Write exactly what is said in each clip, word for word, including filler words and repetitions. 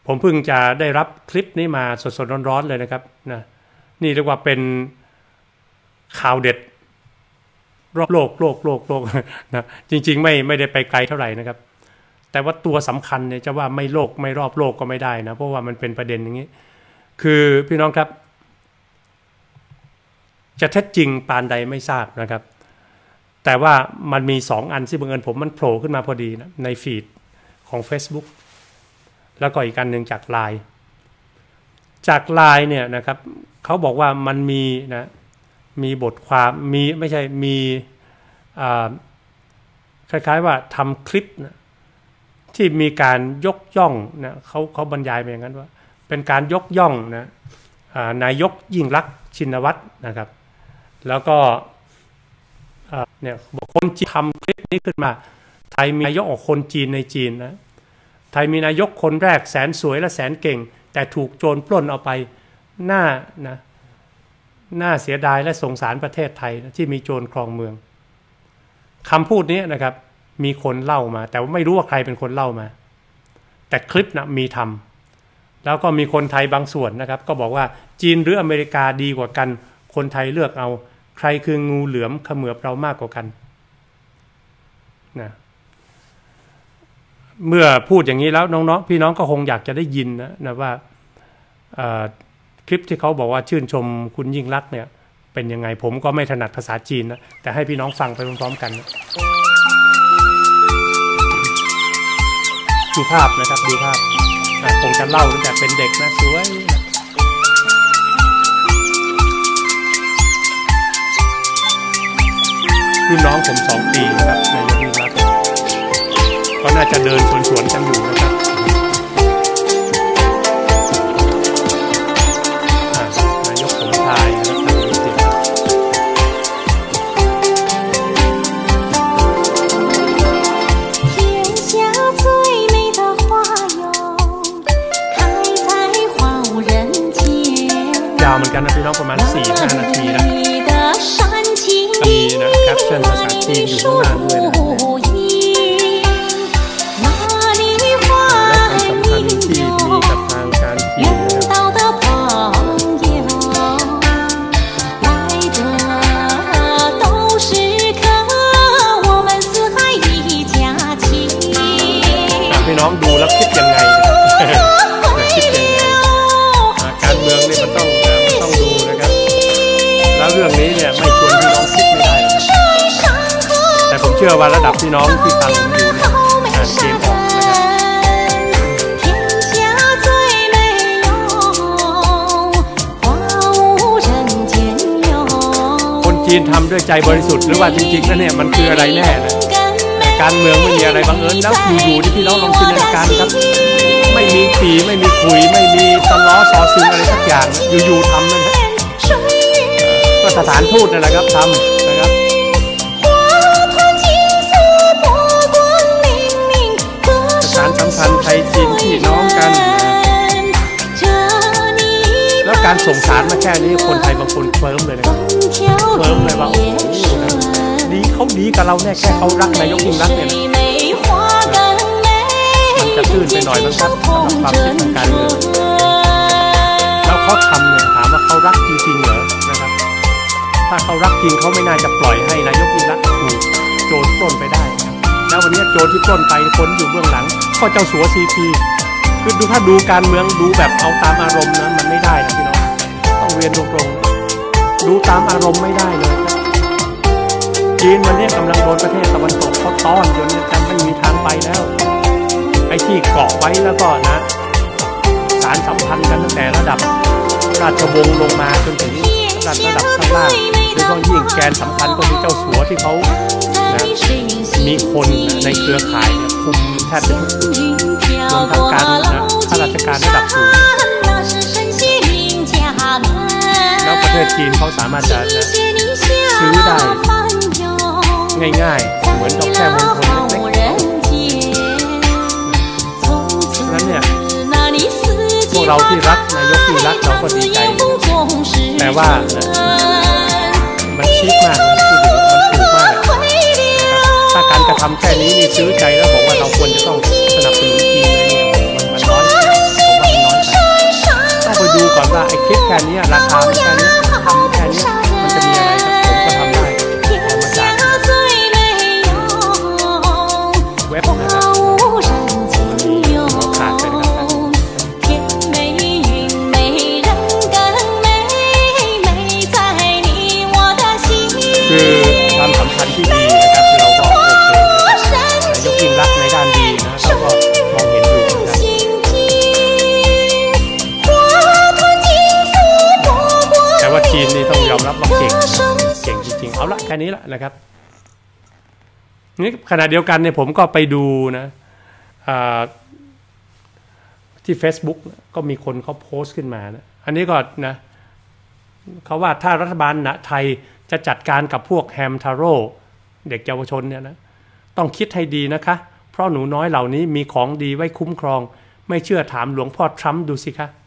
ผมเพิ่งจะได้รับคลิปนี้มาสดๆร้อนๆเลยนะครับนะนี่เรียกว่าเป็นข่าวเด็ดรอบโลกโลกโลกโลกนะจริงๆไม่ไม่ได้ไปไกลเท่าไหร่นะครับแต่ว่าตัวสำคัญเนี่ยจะว่าไม่โลกไม่รอบโลกก็ไม่ได้นะเพราะว่ามันเป็นประเด็นอย่างนี้คือพี่น้องครับจะเท็จจริงปานใดไม่ทราบนะครับแต่ว่ามันมีสองอันที่บังเอิญผมมันโผล่ขึ้นมาพอดีนะในฟีดของ Facebook แล้วก็อีกอันหนึ่งจาก ไลน์ จาก ไลน์ เนี่ยนะครับเขาบอกว่ามันมีนะมีบทความมีไม่ใช่มีคล้ายๆว่าทำคลิปนะที่มีการยกย่องนะเขาเขาบรรยายมาอย่างนั้นว่าเป็นการยกย่องนะนายกยิ่งลักษณ์ชินวัตรนะครับแล้วก็เนี่ยบอกคนจีนทำคลิปนี้ขึ้นมาไทยมีนายกของคนจีนในจีนนะไทยมีนายกคนแรกแสนสวยและแสนเก่งแต่ถูกโจรปล้นเอาไปหน้านะน่าเสียดายและสงสารประเทศไทยนะที่มีโจรครองเมืองคำพูดนี้นะครับมีคนเล่ามาแต่ว่าไม่รู้ว่าใครเป็นคนเล่ามาแต่คลิปนะมีทำแล้วก็มีคนไทยบางส่วนนะครับก็บอกว่าจีนหรืออเมริกาดีกว่ากันคนไทยเลือกเอาใครคืองูเหลือมเขมือบเรามากกว่ากันนะเมื่อพูดอย่างนี้แล้วน้องๆพี่น้องก็คงอยากจะได้ยินนะนะว่าคลิปที่เขาบอกว่าชื่นชมคุณยิ่งลักษณ์เนี่ยเป็นยังไงผมก็ไม่ถนัดภาษาจีนนะแต่ให้พี่น้องฟังไปพร้อมๆกันนะดูภาพนะครับดูภาพคงจะเล่าตั้งแต่เป็นเด็กนะสวยรุ่นน้องผมสองปีนะครับนายกยิ่งลักษณ์ก็น่าจะเดินสวนๆกันอยู่นะครับนายกสมชายนะครับยาวเหมือนกันนะพี่น้องประมาณ สี่ถึงห้า นาทีนะมีนะแคปชั่นภาษาจีนอยู่ข้างหน้าด้วยนะที่มีกับทางการจีนนะครับพี่น้องดูแล้วคิดยังไงคิดยังไงการเมืองนี่มันต้องมันต้องดูนะครับแล้วเรื่องนี้เนี่ยไม่ชวนพี่น้องคิดไม่ได้แต่ผมเชื่อว่าระดับพี่น้องที่ฟังผมอยู่เนี่ยอ่านเกมออกจีนทำด้วยใจบริสุทธิ์หรือว่าจริงๆนั่นเนี่ยมันคืออะไรแน่นะแต่การเมืองไม่มีอะไรบังเอิญแล้วอยู่ๆที่พี่น้องลองจินตนาการครับไม่มีปีไม่มีคุยไม่มีตล้อสอซึงอะไรสักอย่างอยู่ๆทำนั่นนะก็สถานทูตนั่นแหละครับทำนะครับสถานสัมพันธ์ไทยจีนพี่น้องกันแล้วการส่งสารมาแค่นี้คนไทยบางคนเคลิ้มเลยนะครับเคลิ้มเลยว่าโอ้โหดีเขาดีกับเราแน่แค่เขารักนายกยิ่งรักเนี่ยมันจะตื้นไปหน่อยมั้งครับสำหรับความคิดทางการเมืองแล้วเขาทำเนี่ยถามว่าเขารักจริงๆเหรอนะครับถ้าเขารักจริงเขาไม่น่าจะปล่อยให้นายกยิ่งรักถูกโจรปล้นไปได้แล้ววันนี้โจรที่ปล้นไปคนอยู่เบื้องหลังก็เจ้าสัวซีพีคือดูถ้าดูการเมืองดูแบบเอาตามอารมณ์นะมันไม่ได้นะพี่น้องต้องเรียนตรงๆดูตามอารมณ์ไม่ได้เลยครับจีนวันนี้กำลังโดนประเทศตะวันตกเขาต้อนจนจะไม่มีทางไปแล้วไอ้ที่เกาะไว้แล้วก็นะสารสัมพันธ์กันตั้งแต่ระดับราชวงศ์ลงมาจนถึงระดับระดับข้างล่างโดยเฉพาะยิ่งแกนสำคัญก็มีเจ้าสัวที่เขานะมีคนในเครือข่ายเนี่ยคุมแทบจะทุกจุดรวมทั้งการนะข้าราชการระดับสูงแล้วประเทศจีนเขาสามารถจะนะซื้อได้ง่ายๆเหมือนกับแค่มณฑลเล็กๆฉะนั้นเนี่ยพวกเราที่รักนายกที่รักเราก็ดีใจแต่ว่ามันชิคมากมันพูดถึงมันถูกมากถ้าการกระทำแค่นี้นี่ซื้อใจแล้วบอกว่าเราควรจะต้องสนับสนุนจีนเลยเนี่ยมันมันน้อยผมว่าละแค่นี้ละนะครับนี่ขณะเดียวกันเนี่ยผมก็ไปดูนะที่ Facebook ก็มีคนเขาโพสต์ขึ้นมานะอันนี้ก็นะเขาว่าถ้ารัฐบาลนะไทยจะจัดการกับพวกแฮมทาโร่เด็กเยาวชนเนี่ยนะต้องคิดให้ดีนะคะเพราะหนูน้อยเหล่านี้มีของดีไว้คุ้มครองไม่เชื่อถามหลวงพ่อทรัมป์ดูสิคะ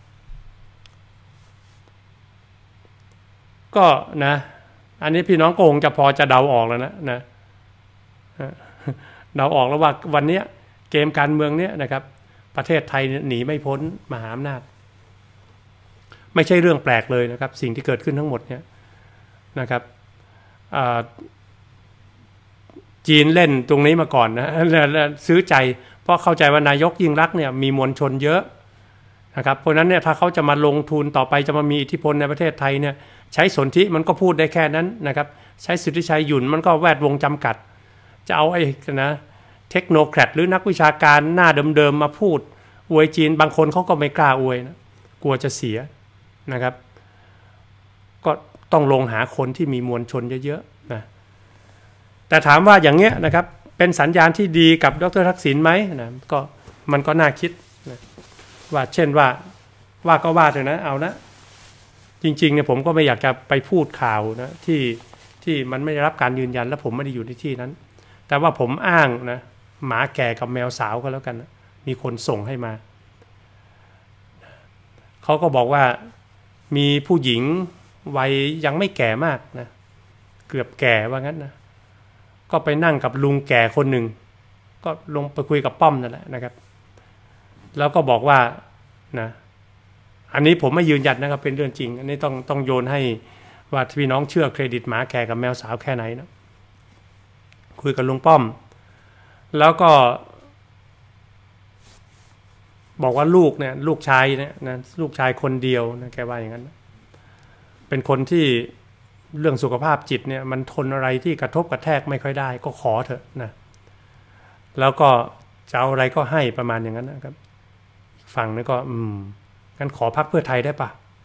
ก็นะอันนี้พี่น้องก็คงจะพอจะเดาออกแล้วนะนะเดาออกแล้วว่าวันนี้เกมการเมืองเนี้ยนะครับประเทศไทยหนีไม่พ้นมหาอำนาจไม่ใช่เรื่องแปลกเลยนะครับสิ่งที่เกิดขึ้นทั้งหมดเนี่ยนะครับจีนเล่นตรงนี้มาก่อนนะซื้อใจเพราะเข้าใจว่านายกยิ่งรักเนี่ยมีมวลชนเยอะนะครับเพราะนั้นเนี่ยถ้าเขาจะมาลงทุนต่อไปจะมามีอิทธิพลในประเทศไทยเนี่ยใช้สนธิมันก็พูดได้แค่นั้นนะครับใช้สิทธิชัยหยุ่นมันก็แวดวงจำกัดจะเอาไอ้นะเทคโนแครดหรือนักวิชาการหน้าเดิมๆมาพูดอวยจีนบางคนเขาก็ไม่กล้าอวยนะกลัวจะเสียนะครับก็ต้องลงหาคนที่มีมวลชนเยอะๆนะแต่ถามว่าอย่างเงี้ยนะครับเป็นสัญญาณที่ดีกับดร.ทักษิณไหมนะก็มันก็น่าคิดนะว่าเช่นว่าว่าก็ว่าเถอะนะเอานะจริงๆเนี่ยผมก็ไม่อยากจะไปพูดข่าวนะที่ที่มันไม่ได้รับการยืนยันและผมไม่ได้อยู่ในที่นั้นแต่ว่าผมอ้างนะหมาแก่กับแมวสาวก็แล้วกันนะมีคนส่งให้มาเขาก็บอกว่ามีผู้หญิงวัยยังไม่แก่มากนะเกือบแก่ว่างั้นนะก็ไปนั่งกับลุงแก่คนหนึ่งก็ลงไปคุยกับป้อมนั่นแหละนะครับแล้วก็บอกว่านะอันนี้ผมไม่ยืนยันนะครับเป็นเรื่องจริงอันนี้ต้องต้องโยนให้ว่าพี่น้องเชื่อเครดิตหมาแก่กับแมวสาวแค่ไหนนะคุยกับลุงป้อมแล้วก็บอกว่าลูกเนี่ยลูกชายเนี่ยนะลูกชายคนเดียวนะแกว่าอย่างนั้นเป็นคนที่เรื่องสุขภาพจิตเนี่ยมันทนอะไรที่กระทบกระแทกไม่ค่อยได้ก็ขอเถอะนะแล้วก็จะเอาอะไรก็ให้ประมาณอย่างนั้นนะครับฟังแล้วก็อืมงั้นขอพรรคเพื่อไทยได้ปะ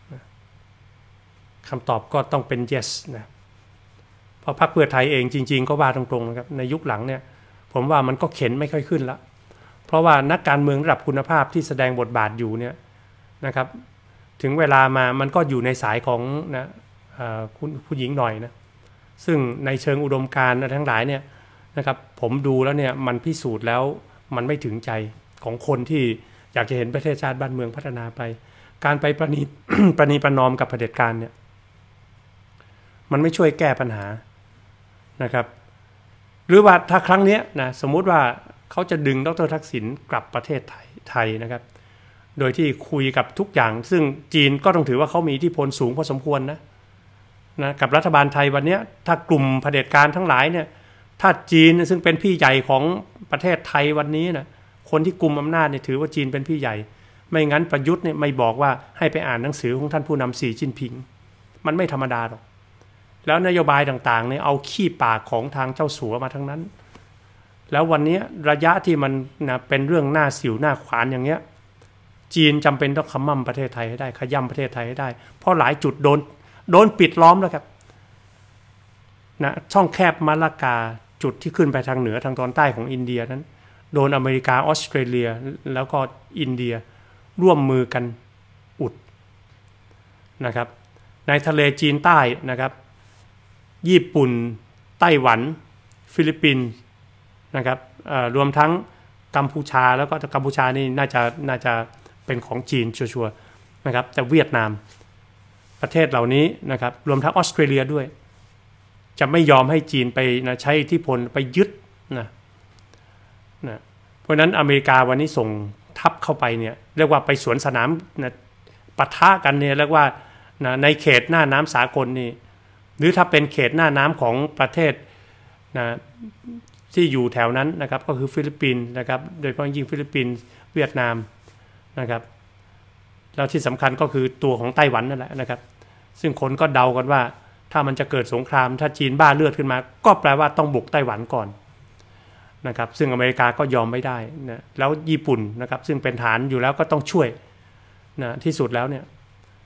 คำตอบก็ต้องเป็น yes นะเพราะพรรคเพื่อไทยเองจริงๆก็ว่าตรงๆนะครับในยุคหลังเนี่ยผมว่ามันก็เข็นไม่ค่อยขึ้นละเพราะว่านักการเมืองระดับคุณภาพที่แสดงบทบาทอยู่เนี่ยนะครับถึงเวลามามันก็อยู่ในสายของนะคุณผู้หญิงหน่อยนะซึ่งในเชิงอุดมการณ์ทั้งหลายเนี่ยนะครับผมดูแล้วเนี่ยมันพิสูจน์แล้วมันไม่ถึงใจของคนที่อยากจะเห็นประเทศชาติบ้านเมืองพัฒนาไปการไปประนีประนีประนอมกับเผด็จการเนี่ยมันไม่ช่วยแก้ปัญหานะครับหรือว่าถ้าครั้งนี้นะสมมุติว่าเขาจะดึงดร.ทักษิณกลับประเทศไทยไทยนะครับโดยที่คุยกับทุกอย่างซึ่งจีนก็ต้องถือว่าเขามีอิทธิพลสูงพอสมควรนะนะกับรัฐบาลไทยวันนี้ถ้ากลุ่มเผด็จการทั้งหลายเนี่ยถ้าจีนซึ่งเป็นพี่ใหญ่ของประเทศไทยวันนี้นะคนที่กุมอำนาจเนี่ยถือว่าจีนเป็นพี่ใหญ่ไม่งั้นประยุทธ์เนี่ยไม่บอกว่าให้ไปอ่านหนังสือของท่านผู้นำสีจิ้นผิงมันไม่ธรรมดาหรอกแล้วนโยบายต่างๆเนี่ยเอาขี้ปากของทางเจ้าสัวมาทั้งนั้นแล้ววันนี้ระยะที่มันนะเป็นเรื่องหน้าสิวหน้าขวานอย่างเงี้ยจีนจำเป็นต้องขมั่มประเทศไทยให้ได้ขย่ำประเทศไทยให้ได้เพราะหลายจุดโดนโดนปิดล้อมแล้วครับนะช่องแคบมาลากาจุดที่ขึ้นไปทางเหนือทางตอนใต้ของอินเดียนั้นโดนอเมริกาออสเตรเลียแล้วก็อินเดียร่วมมือกันอุดนะครับในทะเลจีนใต้นะครับญี่ปุ่นไต้หวันฟิลิปปินส์นะครับรวมทั้งกัมพูชาแล้วก็กัมพูชานี่น่าจะน่าจะเป็นของจีนชัวร์ๆนะครับแต่เวียดนามประเทศเหล่านี้นะครับรวมทั้งออสเตรเลียด้วยจะไม่ยอมให้จีนไปนะใช้อิทธิพลไปยึดนะนะเพราะนั้นอเมริกาวันนี้ส่งทัพเข้าไปเนี่ยเรียกว่าไปสวนสนามนะปะทะกันเนี่ยเรียกว่านะในเขตหน้าน้ำสากลนี่หรือถ้าเป็นเขตหน้าน้ำของประเทศนะที่อยู่แถวนั้นนะครับก็คือฟิลิปปินส์นะครับโดยเฉพาะยิ่งฟิลิปปินส์เวียดนามนะครับแล้วที่สำคัญก็คือตัวของไต้หวันนั่นแหละนะครับซึ่งคนก็เดากันว่าถ้ามันจะเกิดสงครามถ้าจีนบ้าเลือดขึ้นมาก็แปลว่าต้องบุกไต้หวันก่อนนะครับซึ่งอเมริกาก็ยอมไม่ได้นะแล้วญี่ปุ่นนะครับซึ่งเป็นฐานอยู่แล้วก็ต้องช่วยนะที่สุดแล้วเนี่ย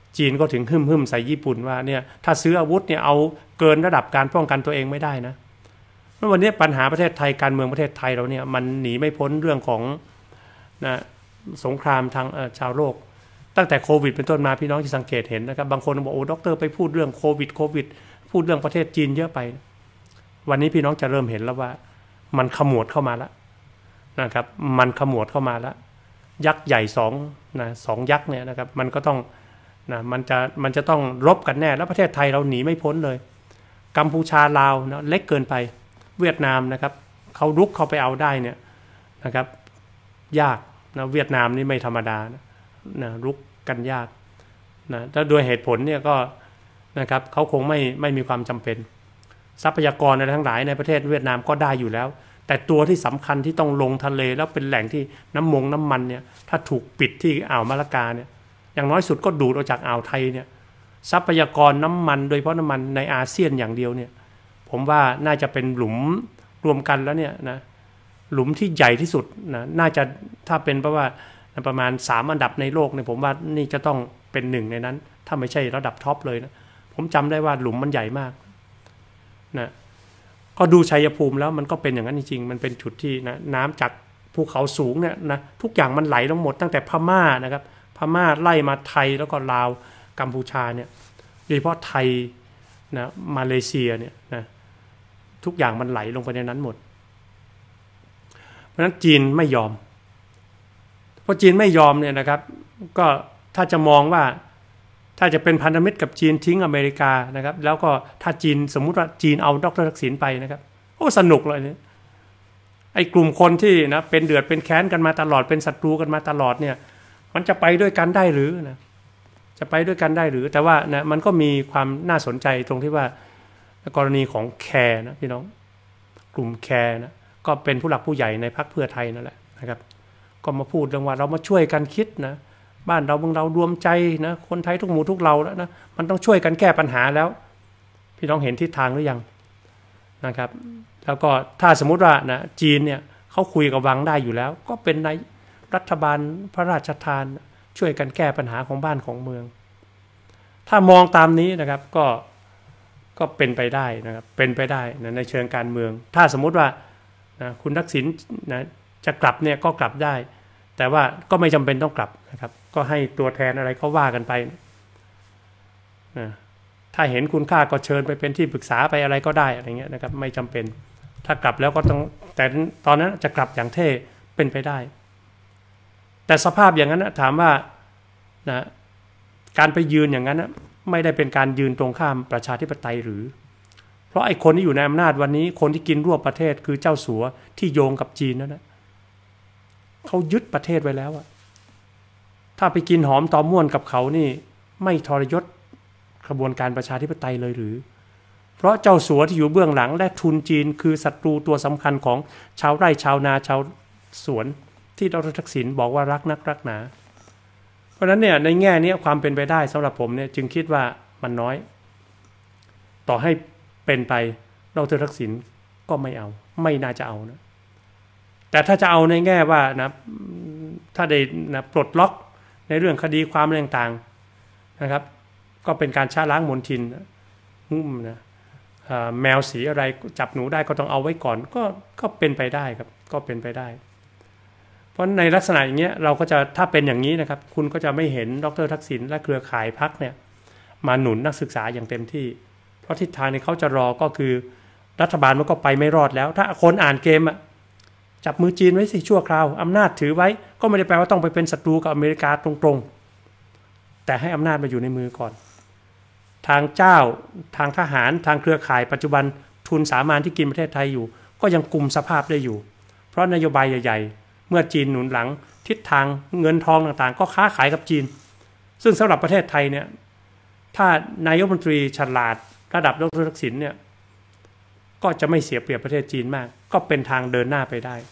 จีนก็ถึงหึ่มหึ่มใส่ญี่ปุ่นว่าเนี่ยถ้าซื้ออาวุธเนี่ยเอาเกินระดับการป้องกันตัวเองไม่ได้นะวันนี้ปัญหาประเทศไทยการเมืองประเทศไทยเราเนี่ยมันหนีไม่พ้นเรื่องของนะสงครามทางชาวโลกตั้งแต่โควิดเป็นต้นมาพี่น้องที่สังเกตเห็นนะครับบางคนบอกโอ้ด็อกเตอร์ไปพูดเรื่องโควิดโควิดพูดเรื่องประเทศจีนเยอะไปวันนี้พี่น้องจะเริ่มเห็นแล้วว่ามันขมวดเข้ามาแล้วนะครับมันขมวดเข้ามาแล้วยักษ์ใหญ่สองนะสองยักษ์เนี่ยนะครับมันก็ต้องนะมันจะมันจะต้องรบกันแน่แล้วประเทศไทยเราหนีไม่พ้นเลยกัมพูชาลาวนะเล็กเกินไปเวียดนามนะครับเขารุกเข้าไปเอาได้เนี่ยนะครับยากนะเวียดนามนี่ไม่ธรรมดานะนะรุกกันยากนะถ้าโดยเหตุผลเนี่ยก็นะครับเขาคงไม่ไม่มีความจำเป็นทรัพยากรอะไรทั้งหลายในประเทศเวียดนามก็ได้อยู่แล้วแต่ตัวที่สำคัญที่ต้องลงทะเลแล้วเป็นแหล่งที่น้ำมงน้ำมันเนี่ยถ้าถูกปิดที่อ่าวมะละกาเนี่ยอย่างน้อยสุดก็ดูดออกจากอ่าวไทยเนี่ยทรัพยากรน้ำมันโดยเฉพาะน้ำมันในอาเซียนอย่างเดียวเนี่ยผมว่าน่าจะเป็นหลุมรวมกันแล้วเนี่ยนะหลุมที่ใหญ่ที่สุดนะน่าจะถ้าเป็นเพราะว่าประมาณสามอันดับในโลกเนี่ยผมว่านี่จะต้องเป็นหนึ่งในนั้นถ้าไม่ใช่ระดับท็อปเลยนะผมจำได้ว่าหลุมมันใหญ่มากนะก็ดูชัยภูมิแล้วมันก็เป็นอย่างนั้นจริงๆมันเป็นจุดที่นะน้ำจากภูเขาสูงเนี่ยนะทุกอย่างมันไหลลงหมดตั้งแต่พม่านะครับพม่าไล่มาไทยแล้วก็ลาวกัมพูชาเนี่ยโดยเฉพาะไทยนะมาเลเซียเนี่ยนะทุกอย่างมันไหลลงไปในนั้นหมดเพราะฉะนั้นจีนไม่ยอมเพราะจีนไม่ยอมเนี่ยนะครับก็ถ้าจะมองว่าถ้าจะเป็นพันธมิตรกับจีนทิ้งอเมริกานะครับแล้วก็ถ้าจีนสมมุติว่าจีนเอาดร.ทักษิณไปนะครับโอ้สนุกเลยเนี่ยไอ้กลุ่มคนที่นะเป็นเดือดเป็นแค้นกันมาตลอดเป็นศัตรูกันมาตลอดเนี่ยมันจะไปด้วยกันได้หรือนะจะไปด้วยกันได้หรือแต่ว่านะมันก็มีความน่าสนใจตรงที่ว่ากรณีของแคร์นะพี่น้องกลุ่มแคร์นะก็เป็นผู้หลักผู้ใหญ่ในพรรคเพื่อไทยนั่นแหละนะครับก็มาพูดเรื่องว่าเรามาช่วยกันคิดนะบ้านเราเมืองเรารวมใจนะคนไทยทุกหมู่ทุกเราแล้วนะมันต้องช่วยกันแก้ปัญหาแล้วพี่น้องเห็นทิศทางหรือยังนะครับแล้วก็ถ้าสมมุติว่านะจีนเนี่ยเขาคุยกับวังได้อยู่แล้วก็เป็นในรัฐบาลพระราชทานช่วยกันแก้ปัญหาของบ้านของเมืองถ้ามองตามนี้นะครับก็ก็เป็นไปได้นะครับเป็นไปได้นะในเชิงการเมืองถ้าสมมุติว่านะคุณทักษิณนะจะกลับเนี่ยก็กลับได้แต่ว่าก็ไม่จำเป็นต้องกลับนะครับก็ให้ตัวแทนอะไรเขาว่ากันไปนะถ้าเห็นคุณค่าก็เชิญไปเป็นที่ปรึกษาไปอะไรก็ได้อะไรเงี้ยนะครับไม่จำเป็นถ้ากลับแล้วก็ต้องแต่ตอนนั้นจะกลับอย่างเท่เป็นไปได้แต่สภาพอย่างนั้นนะถามว่านะการไปยืนอย่างนั้นนะไม่ได้เป็นการยืนตรงข้ามประชาธิปไตยหรือเพราะไอ้คนที่อยู่ในอำนาจวันนี้คนที่กินรวบประเทศคือเจ้าสัวที่โยงกับจีนนั่นนะเขายึดประเทศไว้แล้วอะถ้าไปกินหอมตอมม่วนกับเขานี่ไม่ทรยศกระบวนการประชาธิปไตยเลยหรือเพราะเจ้าสัวที่อยู่เบื้องหลังและทุนจีนคือศัตรูตัวสำคัญของชาวไร่ชาวนาชาวสวนที่ดร.ทักษิณบอกว่ารักนักรักหนาเพราะฉะนั้นเนี่ยในแง่นี้ความเป็นไปได้สำหรับผมเนี่ยจึงคิดว่ามันน้อยต่อให้เป็นไปดร.ทักษิณก็ไม่เอาไม่น่าจะเอานะแต่ถ้าจะเอาในแง่ว่านะถ้าได้นะปลดล็อกในเรื่องคดีความต่างๆนะครับก็เป็นการชะล้างมลทินนะแมวสีอะไรจับหนูได้ก็ต้องเอาไว้ก่อนก็ก็เป็นไปได้ครับก็เป็นไปได้เพราะในลักษณะอย่างเงี้ยเราก็จะถ้าเป็นอย่างนี้นะครับคุณก็จะไม่เห็นดร.ทักษิณและเครือข่ายพรรคเนี่ยมาหนุนนักศึกษาอย่างเต็มที่เพราะทิศทางที่เขาจะรอก็คือรัฐบาลมันก็ไปไม่รอดแล้วถ้าคนอ่านเกมอะจับมือจีนไว้สิชั่วคราวอำนาจถือไว้ก็ไม่ได้แปลว่าต้องไปเป็นศัตรูกับอเมริกาตรงๆแต่ให้อำนาจมาอยู่ในมือก่อนทางเจ้าทางทหารทางเครือข่ายปัจจุบันทุนสามานที่กินประเทศไทยอยู่ก็ยังกุมสภาพได้อยู่เพราะนโยบายใหญ่ๆเมื่อจีนหนุนหลังทิศทางเงินทองต่างๆก็ค้าขายกับจีนซึ่งสำหรับประเทศไทยเนี่ยถ้านายกรัฐมนตรีฉลาดระดับดร.ทักษิณเนี่ยก็จะไม่เสียเปรียบประเทศจีนมากก็เป็นทางเดินหน้าไปได้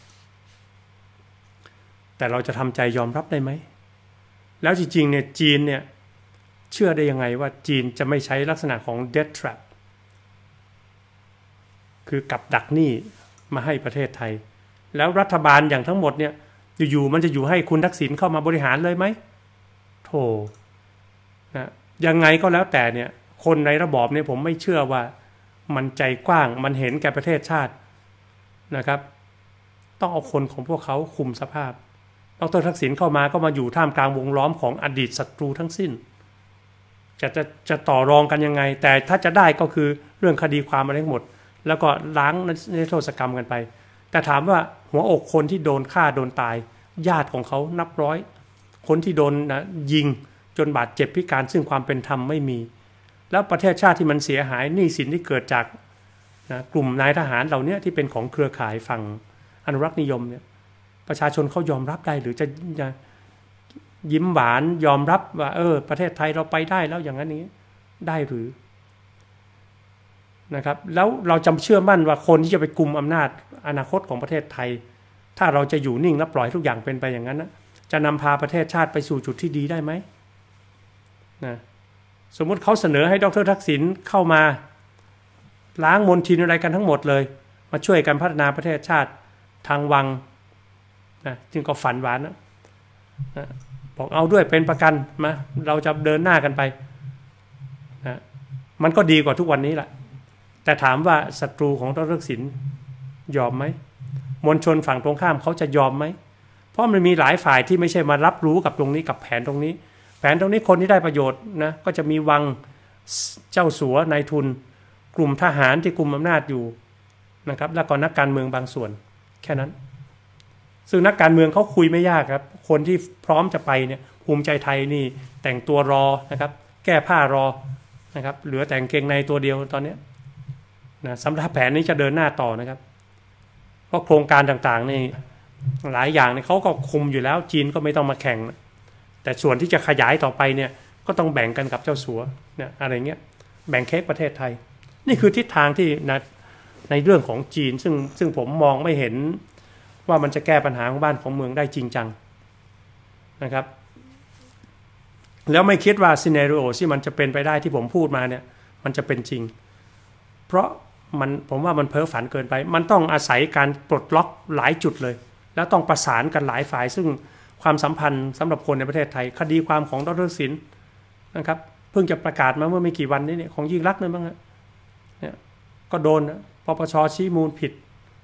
แต่เราจะทำใจยอมรับได้ไหมแล้วจริงๆเนี่ยจีนเนี่ยเชื่อได้ยังไงว่าจีนจะไม่ใช้ลักษณะของ death trap คือกับดักหนี้มาให้ประเทศไทยแล้วรัฐบาลอย่างทั้งหมดเนี่ยอยู่ๆมันจะอยู่ให้คุณทักษิณเข้ามาบริหารเลยไหมโธ่นะยังไงก็แล้วแต่เนี่ยคนในระบอบเนี่ยผมไม่เชื่อว่ามันใจกว้างมันเห็นแก่ประเทศชาตินะครับต้องเอาคนของพวกเขาคุมสภาพดร.ทักษิณเข้ามาก็มาอยู่ท่ามกลางวงล้อมของอดีตศัตรูทั้งสิ้นจะจะจะต่อรองกันยังไงแต่ถ้าจะได้ก็คือเรื่องคดีความอะไรทั้งหมดแล้วก็ล้างนิรโทษกรรมกันไปแต่ถามว่าหัวอกคนที่โดนฆ่าโดนตายญาติของเขานับร้อยคนที่โดนนะยิงจนบาดเจ็บพิการซึ่งความเป็นธรรมไม่มีแล้วประเทศชาติที่มันเสียหายหนี้สินที่เกิดจากนะกลุ่มนายทหารเหล่านี้ที่เป็นของเครือข่ายฝั่งอนุรักษ์นิยมเนี่ยประชาชนเขายอมรับได้หรือจะยิ้มหวานยอมรับว่าเออประเทศไทยเราไปได้แล้วอย่างนั้นนี้ได้หรือนะครับแล้วเราจำเชื่อมั่นว่าคนที่จะไปกุมอำนาจอนาคตของประเทศไทยถ้าเราจะอยู่นิ่งและปล่อยทุกอย่างเป็นไปอย่างนั้นนะจะนำพาประเทศชาติไปสู่จุดที่ดีได้ไหมนะสมมุติเขาเสนอให้ดร.ทักษิณเข้ามาล้างมลทินอะไรกันทั้งหมดเลยมาช่วยกันพัฒนาประเทศชาติทางวังนะจึงก็ฝันหวานนะนะบอกเอาด้วยเป็นประกันมาเราจะเดินหน้ากันไปนะมันก็ดีกว่าทุกวันนี้แหละแต่ถามว่าศัตรูของดร.ทักษิณยอมไหมมวลชนฝั่งตรงข้ามเขาจะยอมไหมเพราะมันมีหลายฝ่ายที่ไม่ใช่มารับรู้กับตรงนี้กับแผนตรงนี้แผนตรงนี้คนที่ได้ประโยชน์นะก็จะมีวังเจ้าสัวนายทุนกลุ่มทหารที่กุมอำนาจอยู่นะครับแล้วก็นักการเมืองบางส่วนแค่นั้นซึ่งนักการเมืองเขาคุยไม่ยากครับคนที่พร้อมจะไปเนี่ยภูมิใจไทยนี่แต่งตัวรอนะครับแก้ผ้ารอนะครับเหลือแต่งเกงในตัวเดียวตอนนี้นะสำหรับแผนนี้จะเดินหน้าต่อนะครับเพราะโครงการต่างๆนี่หลายอย่างเนี่ยเขาก็คุมอยู่แล้วจีนก็ไม่ต้องมาแข่งนะแต่ส่วนที่จะขยายต่อไปเนี่ยก็ต้องแบ่งกันกับเจ้าสัวเนี่ยอะไรเงี้ยแบ่งเค้กประเทศไทยนี่คือทิศทางที่นะในเรื่องของจีนซึ่งซึ่งผมมองไม่เห็นว่ามันจะแก้ปัญหาของบ้านของเมืองได้จริงจังนะครับแล้วไม่คิดว่าซีเนริโอที่มันจะเป็นไปได้ที่ผมพูดมาเนี่ยมันจะเป็นจริงเพราะมันผมว่ามันเพ้อฝันเกินไปมันต้องอาศัยการปลดล็อกหลายจุดเลยแล้วต้องประสานกันหลายฝ่ายซึ่งความสัมพันธ์สำหรับคนในประเทศไทยคดีความของดร.ทักษิณนะครับเพิ่งจะประกาศมาเมื่อไม่กี่วันนี้เนี่ยของยิ่งลักษณ์เนี่ยบ้างเนี่ยก็โดนปปช.ชี้มูลผิด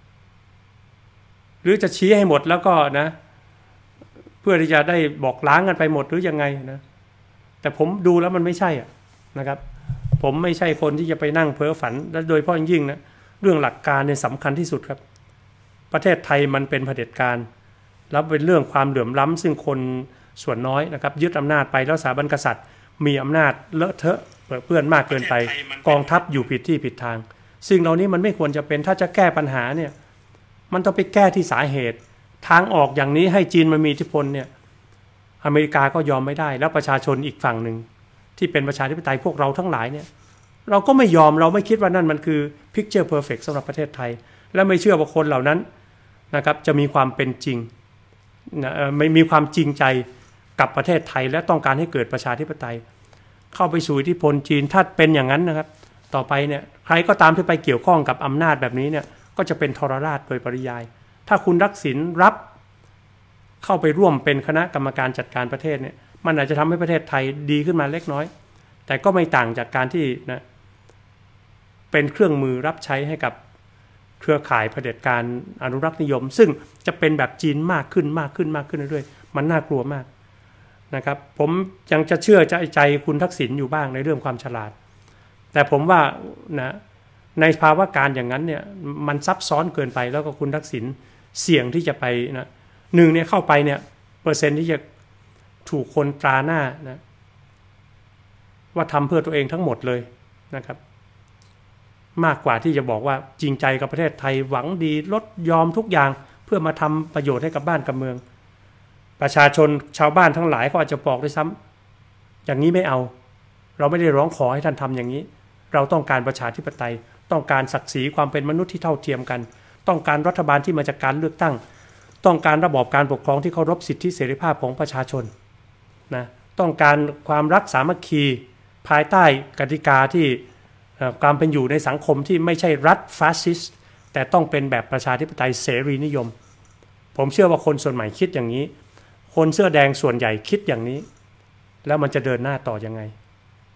หรือจะชี้ให้หมดแล้วก็นะเพื่อที่จะได้บอกล้างกันไปหมดหรือยังไงนะแต่ผมดูแล้วมันไม่ใช่อ่ะนะครับผมไม่ใช่คนที่จะไปนั่งเพ้อฝันและโดยเฉพาะยิ่งนะเรื่องหลักการเนี่ยสำคัญที่สุดครับประเทศไทยมันเป็นเผด็จการแล้วเป็นเรื่องความเหลื่อมล้ำซึ่งคนส่วนน้อยนะครับยึดอำนาจไปแล้วสถาบันกษัตริย์มีอำนาจเลอะเทอะเปื้อนมากเกินไปกองทัพอยู่ผิดที่ผิดทางสิ่งเหล่านี้มันไม่ควรจะเป็นถ้าจะแก้ปัญหาเนี่ยมันต้องไปแก้ที่สาเหตุทางออกอย่างนี้ให้จีนมันมีอิทธิพลเนี่ยอเมริกาก็ยอมไม่ได้แล้วประชาชนอีกฝั่งหนึ่งที่เป็นประชาธิปไตยพวกเราทั้งหลายเนี่ยเราก็ไม่ยอมเราไม่คิดว่านั่นมันคือ picture perfect สำหรับประเทศไทยและไม่เชื่อว่าคนเหล่านั้นนะครับจะมีความเป็นจริงนะไม่มีความจริงใจกับประเทศไทยและต้องการให้เกิดประชาธิปไตยเข้าไปสู่อิทธิพลจีนถ้าเป็นอย่างนั้นนะครับต่อไปเนี่ยใครก็ตามที่ไปเกี่ยวข้องกับอำนาจแบบนี้เนี่ยก็จะเป็นทรราชโดยปริยายถ้าคุณทักษิณรับเข้าไปร่วมเป็นคณะกรรมการจัดการประเทศเนี่ยมันอาจจะทำให้ประเทศไทยดีขึ้นมาเล็กน้อยแต่ก็ไม่ต่างจากการที่นะเป็นเครื่องมือรับใช้ให้กับเครือข่ายเผด็จการอนุรักษ์นิยมซึ่งจะเป็นแบบจีนมากขึ้นมากขึ้นมากขึ้นเรื่อยๆมันน่ากลัวมากนะครับผมยังจะเชื่อใจใจคุณทักษิณอยู่บ้างในเรื่องความฉลาดแต่ผมว่านะในภาวะการอย่างนั้นเนี่ยมันซับซ้อนเกินไปแล้วก็คุณทักษิณเสี่ยงที่จะไปนะหนึ่งเนี่ยเข้าไปเนี่ยเปอร์เซ็นต์ที่จะถูกคนตราหน้านะว่าทำเพื่อตัวเองทั้งหมดเลยนะครับมากกว่าที่จะบอกว่าจริงใจกับประเทศไทยหวังดีลดยอมทุกอย่างเพื่อมาทำประโยชน์ให้กับบ้านกับเมืองประชาชนชาวบ้านทั้งหลายก็อาจจะบอกด้วยซ้ำอย่างนี้ไม่เอาเราไม่ได้ร้องขอให้ท่านทำอย่างนี้เราต้องการประชาธิปไตยต้องการศักดิ์ศรีความเป็นมนุษย์ที่เท่าเทียมกันต้องการรัฐบาลที่มาจากการเลือกตั้งต้องการระบอบการปกครองที่เคารพสิทธิเสรีภาพของประชาชนนะต้องการความรักสามัคคีภายใต้กติกาที่การเป็นอยู่ในสังคมที่ไม่ใช่รัฐฟาสซิสต์แต่ต้องเป็นแบบประชาธิปไตยเสรีนิยมผมเชื่อว่าคนส่วนใหม่คิดอย่างนี้คนเสื้อแดงส่วนใหญ่คิดอย่างนี้แล้วมันจะเดินหน้าต่อยังไง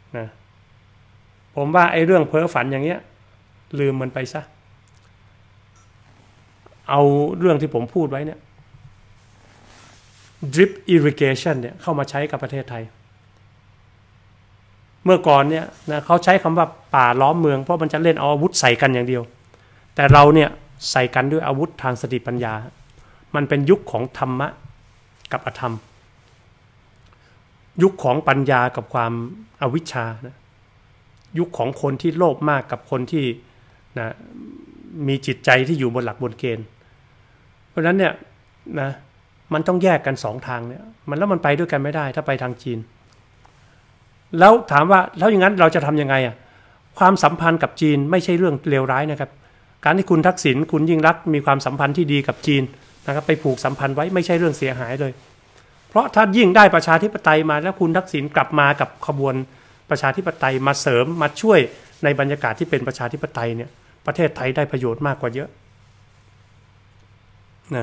นะผมว่าไอ้เรื่องเพ้อฝันอย่างเงี้ยลืมมันไปซะเอาเรื่องที่ผมพูดไว้เนี่ย drip irrigation เนี่ยเข้ามาใช้กับประเทศไทยเมื่อก่อนเนี่ยนะเขาใช้คำว่าป่าล้อมเมืองเพราะมันจะเล่นเอาอาวุธใส่กันอย่างเดียวแต่เราเนี่ยใส่กันด้วยอาวุธทางสติปัญญามันเป็นยุคของธรรมะกับอธรรมยุคของปัญญากับความอวิชชานะยุคของคนที่โลภมากกับคนที่นะมีจิตใจที่อยู่บนหลักบนเกณฑ์เพราะฉะนั้นเนี่ยนะมันต้องแยกกันสองทางเนี่ยมันแล้วมันไปด้วยกันไม่ได้ถ้าไปทางจีนแล้วถามว่าแล้วอย่างนั้นเราจะทำยังไงอ่ะความสัมพันธ์กับจีนไม่ใช่เรื่องเลวร้ายนะครับการที่คุณทักษิณคุณยิ่งรักมีความสัมพันธ์ที่ดีกับจีนนะครับไปผูกสัมพันธ์ไว้ไม่ใช่เรื่องเสียหายเลยเพราะถ้ายิ่งได้ประชาธิปไตยมาแล้วคุณทักษิณกลับมากับขบวนประชาธิปไตยมาเสริมมาช่วยในบรรยากาศที่เป็นประชาธิปไตยเนี่ยประเทศไทยได้ประโยชน์มากกว่าเยอะนะ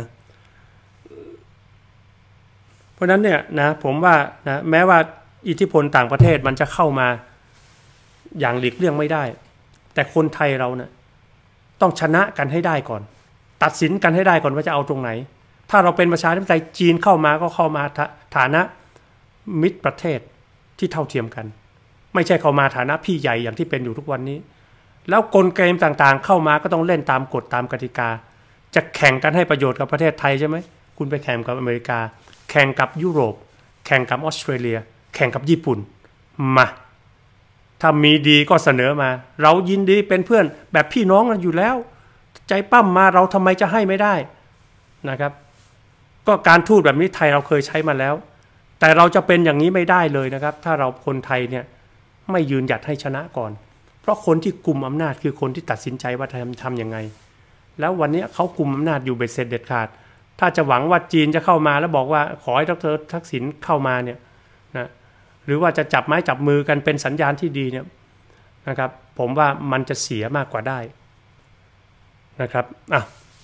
เพราะนั้นเนี่ยนะผมว่านะแม้ว่าอิทธิพลต่างประเทศมันจะเข้ามาอย่างหลีกเลี่ยงไม่ได้แต่คนไทยเราเนี่ยต้องชนะกันให้ได้ก่อนตัดสินกันให้ได้ก่อนว่าจะเอาตรงไหนถ้าเราเป็นประชาธิปไตยจีนเข้ามาก็เข้ามาฐานะมิตรประเทศที่เท่าเทียมกันไม่ใช่เข้ามาฐานะพี่ใหญ่อย่างที่เป็นอยู่ทุกวันนี้แล้วกลไกต่างๆเข้ามาก็ต้องเล่นตามกฎตามกติกาจะแข่งกันให้ประโยชน์กับประเทศไทยใช่ไหมคุณไปแข่งกับอเมริกาแข่งกับยุโรปแข่งกับออสเตรเลียแข่งกับญี่ปุ่นมาถ้ามีดีก็เสนอมาเรายินดีเป็นเพื่อนแบบพี่น้องกันอยู่แล้วใจปั้มมาเราทำไมจะให้ไม่ได้นะครับก็การทูตแบบนี้ไทยเราเคยใช้มาแล้วแต่เราจะเป็นอย่างนี้ไม่ได้เลยนะครับถ้าเราคนไทยเนี่ยไม่ยืนหยัดให้ชนะก่อนเพราะคนที่กุมอำนาจคือคนที่ตัดสินใจว่าทำทำยังไงแล้ววันนี้เขากุมอำนาจอยู่เบ็ดเสร็จเด็ดขาดถ้าจะหวังว่าจีนจะเข้ามาแล้วบอกว่าขอให้ดร.ทักษิณเข้ามาเนี่ยนะหรือว่าจะจับไม้จับมือกันเป็นสัญญาณที่ดีเนี่ยนะครับผมว่ามันจะเสียมากกว่าได้นะครับอ่ะ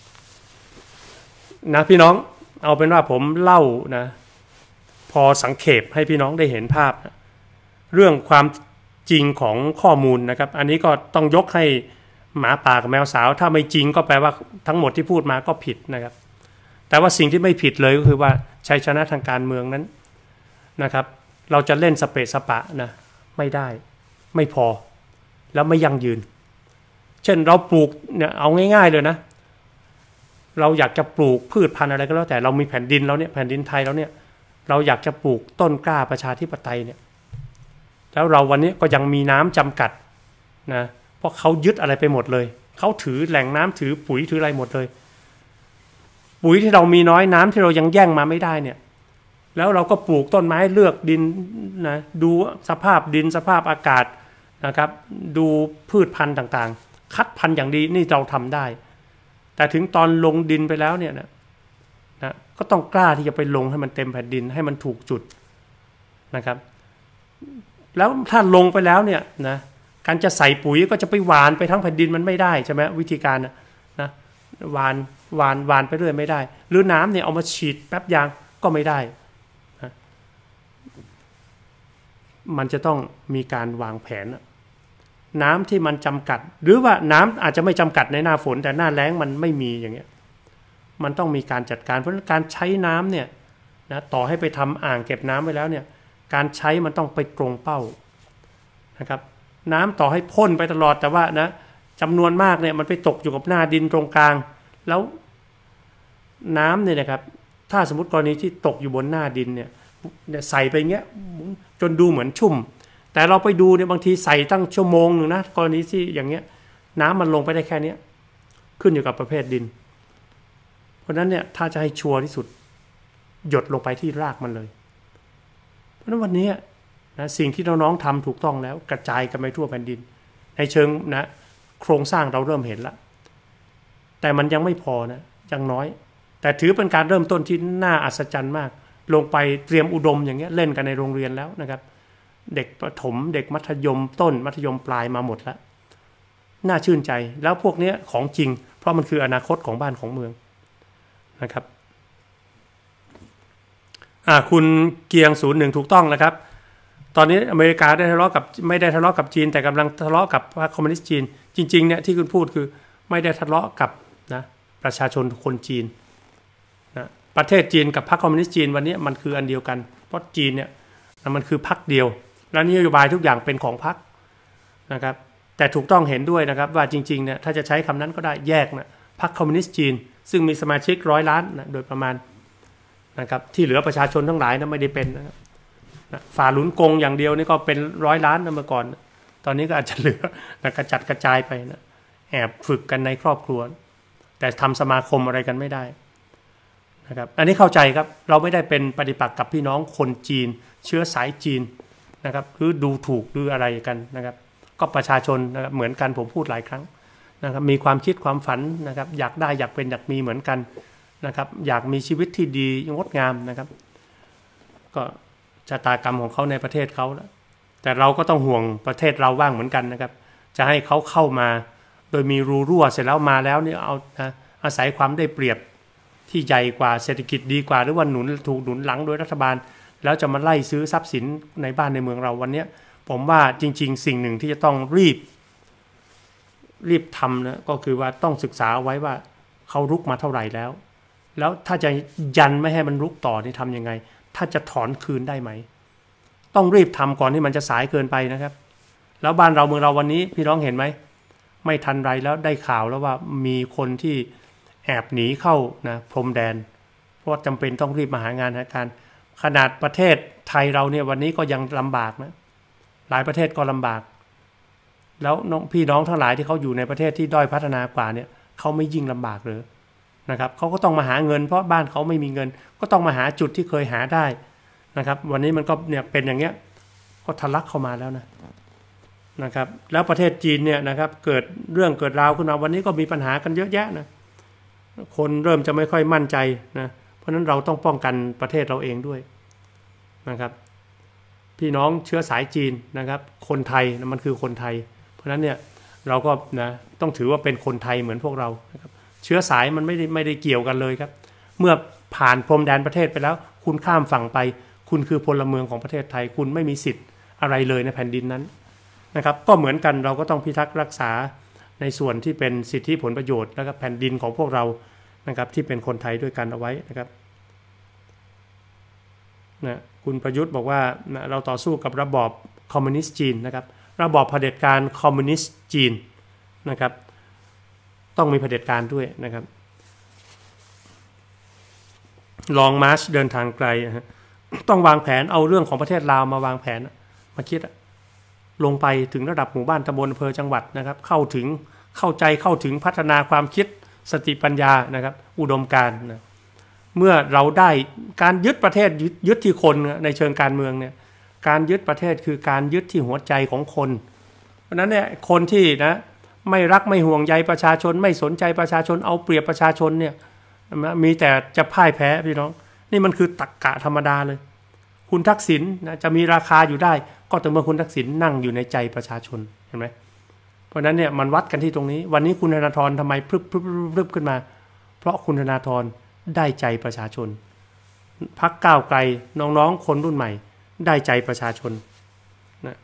นะพี่น้องเอาเป็นว่าผมเล่านะพอสังเขปให้พี่น้องได้เห็นภาพนะเรื่องความจริงของข้อมูลนะครับอันนี้ก็ต้องยกให้หมาป่ากับแมวสาวถ้าไม่จริงก็แปลว่าทั้งหมดที่พูดมาก็ผิดนะครับแต่ว่าสิ่งที่ไม่ผิดเลยก็คือว่าชัยชนะทางการเมืองนั้นนะครับเราจะเล่นสเปะสปะนะไม่ได้ไม่พอแล้วไม่ยั่งยืนเช่นเราปลูกเนี่ยเอาง่ายๆเลยนะเราอยากจะปลูกพืชพันธุ์อะไรก็แล้วแต่เรามีแผ่นดินเราเนี่ยแผ่นดินไทยเราเนี่ยเราอยากจะปลูกต้นกล้าประชาธิปไตยเนี่ยแล้วเราวันนี้ก็ยังมีน้ำจำกัดนะเพราะเขายึดอะไรไปหมดเลยเขาถือแหล่งน้ำถือปุ๋ยถืออะไรหมดเลยปุ๋ยที่เรามีน้อยน้ำที่เรายังแย่งมาไม่ได้เนี่ยแล้วเราก็ปลูกต้นไม้เลือกดินนะดูสภาพดินสภาพอากาศนะครับดูพืชพันธุ์ต่างๆคัดพันธุ์อย่างดีนี่เราทำได้แต่ถึงตอนลงดินไปแล้วเนี่ยนะนะก็ต้องกล้าที่จะไปลงให้มันเต็มแผ่นดินให้มันถูกจุดนะครับแล้วถ้าลงไปแล้วเนี่ยนะการจะใส่ปุ๋ยก็จะไปหวานไปทั้งแผ่นดินมันไม่ได้ใช่ไหมวิธีการนะนะหวานหวานหวานไปเรื่อยไม่ได้หรือน้ำเนี่ยเอามาฉีดแป๊บยางก็ไม่ได้นะมันจะต้องมีการวางแผนน้ำที่มันจำกัดหรือว่าน้ำอาจจะไม่จำกัดในหน้าฝนแต่หน้าแล้งมันไม่มีอย่างเงี้ยมันต้องมีการจัดการเพราะการใช้น้ำเนี่ยนะต่อให้ไปทำอ่างเก็บน้ำไว้แล้วเนี่ยการใช้มันต้องไปตรงเป้านะครับน้ำต่อให้พ่นไปตลอดแต่ว่านะจำนวนมากเนี่ยมันไปตกอยู่กับหน้าดินตรงกลางแล้วน้ำเนี่ยนะครับถ้าสมมติกรณีที่ตกอยู่บนหน้าดินเนี่ยใส่ไปเงี้ยจนดูเหมือนชุ่มแต่เราไปดูเนี่ยบางทีใส่ตั้งชั่วโมงหนึ่งนะกรณีที่อย่างเงี้ยน้ำมันลงไปได้แค่นี้ขึ้นอยู่กับประเภทดินเพราะฉะนั้นเนี่ยถ้าจะให้ชัวร์ที่สุดหยดลงไปที่รากมันเลยเพราะฉะนั้นวันนี้นะสิ่งที่น้องๆทำถูกต้องแล้วกระจายกันไปทั่วแผ่นดินในเชิงนะโครงสร้างเราเริ่มเห็นแล้วแต่มันยังไม่พอนะยังน้อยแต่ถือเป็นการเริ่มต้นที่น่าอัศจรรย์มากลงไปเตรียมอุดมอย่างเงี้ยเล่นกันในโรงเรียนแล้วนะครับเด็กประถมเด็กมัธยมต้นมัธยมปลายมาหมดแล้วน่าชื่นใจแล้วพวกนี้ของจริงเพราะมันคืออนาคตของบ้านของเมืองนะครับอ่าคุณเกียงศูนย์หนึ่งถูกต้องแล้วครับตอนนี้อเมริกาได้ทะเลาะกับไม่ได้ทะเลาะกับจีนแต่กำลังทะเลาะกับพรรคคอมมิวนิสต์จีนจริงๆเนี่ยที่คุณพูดคือไม่ได้ทะเลาะกับนะประชาชนคนจีนนะประเทศจีนกับพรรคคอมมิวนิสต์จีนวันนี้มันคืออันเดียวกันเพราะจีนเนี่ยมันคือพรรคเดียวและนโยบายทุกอย่างเป็นของพรรคนะครับแต่ถูกต้องเห็นด้วยนะครับว่าจริงๆเนี่ยถ้าจะใช้คำนั้นก็ได้แยกนะพรรคคอมมิวนิสต์จีนซึ่งมีสมาชิกร้อยล้านนะโดยประมาณนะครับที่เหลือประชาชนทั้งหลายนะไม่ได้เป็นนะครับฝ่าหลุนกงอย่างเดียวนี่ก็เป็นร้อยล้านนะเมื่อก่อนตอนนี้ก็อาจจะเหลือนะกระจัดกระจายไปนะแอบฝึกกันในครอบครัวแต่ทำสมาคมอะไรกันไม่ได้นะครับอันนี้เข้าใจครับเราไม่ได้เป็นปฏิปักษ์กับพี่น้องคนจีนเชื้อสายจีนนะครับหรือดูถูกหรืออะไรกันนะครับก็ประชาชนนะครับเหมือนกันผมพูดหลายครั้งนะครับมีความคิดความฝันนะครับอยากได้อยากเป็นอยากมีเหมือนกันนะครับอยากมีชีวิตที่ดีงดงามนะครับก็ชะตากรรมของเขาในประเทศเขาแต่เราก็ต้องห่วงประเทศเราบ้างเหมือนกันนะครับจะให้เขาเข้ามาโดยมีรูรั่วเสร็จแล้วมาแล้วนี่เอานะอาศัยความได้เปรียบที่ใหญ่กว่าเศรษฐกิจดีกว่าหรือว่าหนุนถูกหนุนหลังโดยรัฐบาลแล้วจะมาไล่ซื้อทรัพย์สินในบ้านในเมืองเราวันนี้ผมว่าจริงๆสิ่งหนึ่งที่จะต้องรีบรีบทำนะก็คือว่าต้องศึกษาไว้ว่าเขารุกมาเท่าไหร่แล้วแล้วถ้าจะยันไม่ให้มันรุกต่อนี่ทำยังไงถ้าจะถอนคืนได้ไหมต้องรีบทำก่อนที่มันจะสายเกินไปนะครับแล้วบ้านเราเมืองเราวันนี้พี่น้องเห็นไหมไม่ทันไรแล้วได้ข่าวแล้วว่ามีคนที่แอบหนีเข้านะพรมแดนเพราะจำเป็นต้องรีบมาหางานหาการขนาดประเทศไทยเราเนี่ยวันนี้ก็ยังลำบากนะหลายประเทศก็ลำบากแล้วน้องพี่น้องทั้งหลายที่เขาอยู่ในประเทศที่ด้อยพัฒนากว่าเนี่ยเขาไม่ยิ่งลำบากเลยนะครับเขาก็ต้องมาหาเงินเพราะบ้านเขาไม่มีเงินก็ต้องมาหาจุดที่เคยหาได้นะครับวันนี้มันก็เนี่ยเป็นอย่างเงี้ยก็ทะลักเข้ามาแล้วนะนะครับแล้วประเทศจีนเนี่ยนะครับเกิดเรื่องเกิดราวขึ้นมาวันนี้ก็มีปัญหากันเยอะแยะนะคนเริ่มจะไม่ค่อยมั่นใจนะเพราะฉะนั้นเราต้องป้องกันประเทศเราเองด้วยนะครับพี่น้องเชื้อสายจีนนะครับคนไทยนะมันคือคนไทยเพราะฉะนั้นเนี่ยเราก็นะต้องถือว่าเป็นคนไทยเหมือนพวกเรานะครับเชื้อสายมันไม่ได้ไม่ได้เกี่ยวกันเลยครับเมื่อผ่านพรมแดนประเทศไปแล้วคุณข้ามฝั่งไปคุณคือพลเมืองของประเทศไทยคุณไม่มีสิทธิ์อะไรเลยในแผ่นดินนั้นนะครับก็เหมือนกันเราก็ต้องพิทักษ์รักษาในส่วนที่เป็นสิทธิผลประโยชน์แล้วก็แผ่นดินของพวกเรานะครับที่เป็นคนไทยด้วยกันเอาไว้นะครับนะคุณประยุทธ์บอกว่านะเราต่อสู้กับระบอบคอมมิวนิสต์จีนนะครับระบอบเผด็จการคอมมิวนิสต์จีนนะครับต้องมีเผด็จการด้วยนะครับลองมาร์ชเดินทางไกลต้องวางแผนเอาเรื่องของประเทศลาวมาวางแผนมาคิดลงไปถึงระดับหมู่บ้านตำบลอำเภอจังหวัดนะครับเข้าถึงเข้าใจเข้าถึงพัฒนาความคิดสติปัญญานะครับอุดมการณ์นะเมื่อเราได้การยึดประเทศยึดยึดที่คนในเชิงการเมืองเนี่ยการยึดประเทศคือการยึดที่หัวใจของคนเพราะนั้นเนี่ยคนที่นะไม่รักไม่ห่วงใยประชาชนไม่สนใจประชาชนเอาเปรียบประชาชนเนี่ยมีแต่จะพ่ายแพ้พี่น้องนี่มันคือตรรกะธรรมดาเลยคุณทักษิณนะจะมีราคาอยู่ได้ก็ต่อเมื่อคุณทักษิณนั่งอยู่ในใจประชาชนเห็นไหมเพราะนั้นเนี่ยมันวัดกันที่ตรงนี้วันนี้คุณธนาธรทำไมพรึบพรึบพรึบขึ้นมาเพราะคุณธนาธรได้ใจประชาชนพรรคก้าวไกลน้องๆคนรุ่นใหม่ได้ใจประชาชนนะ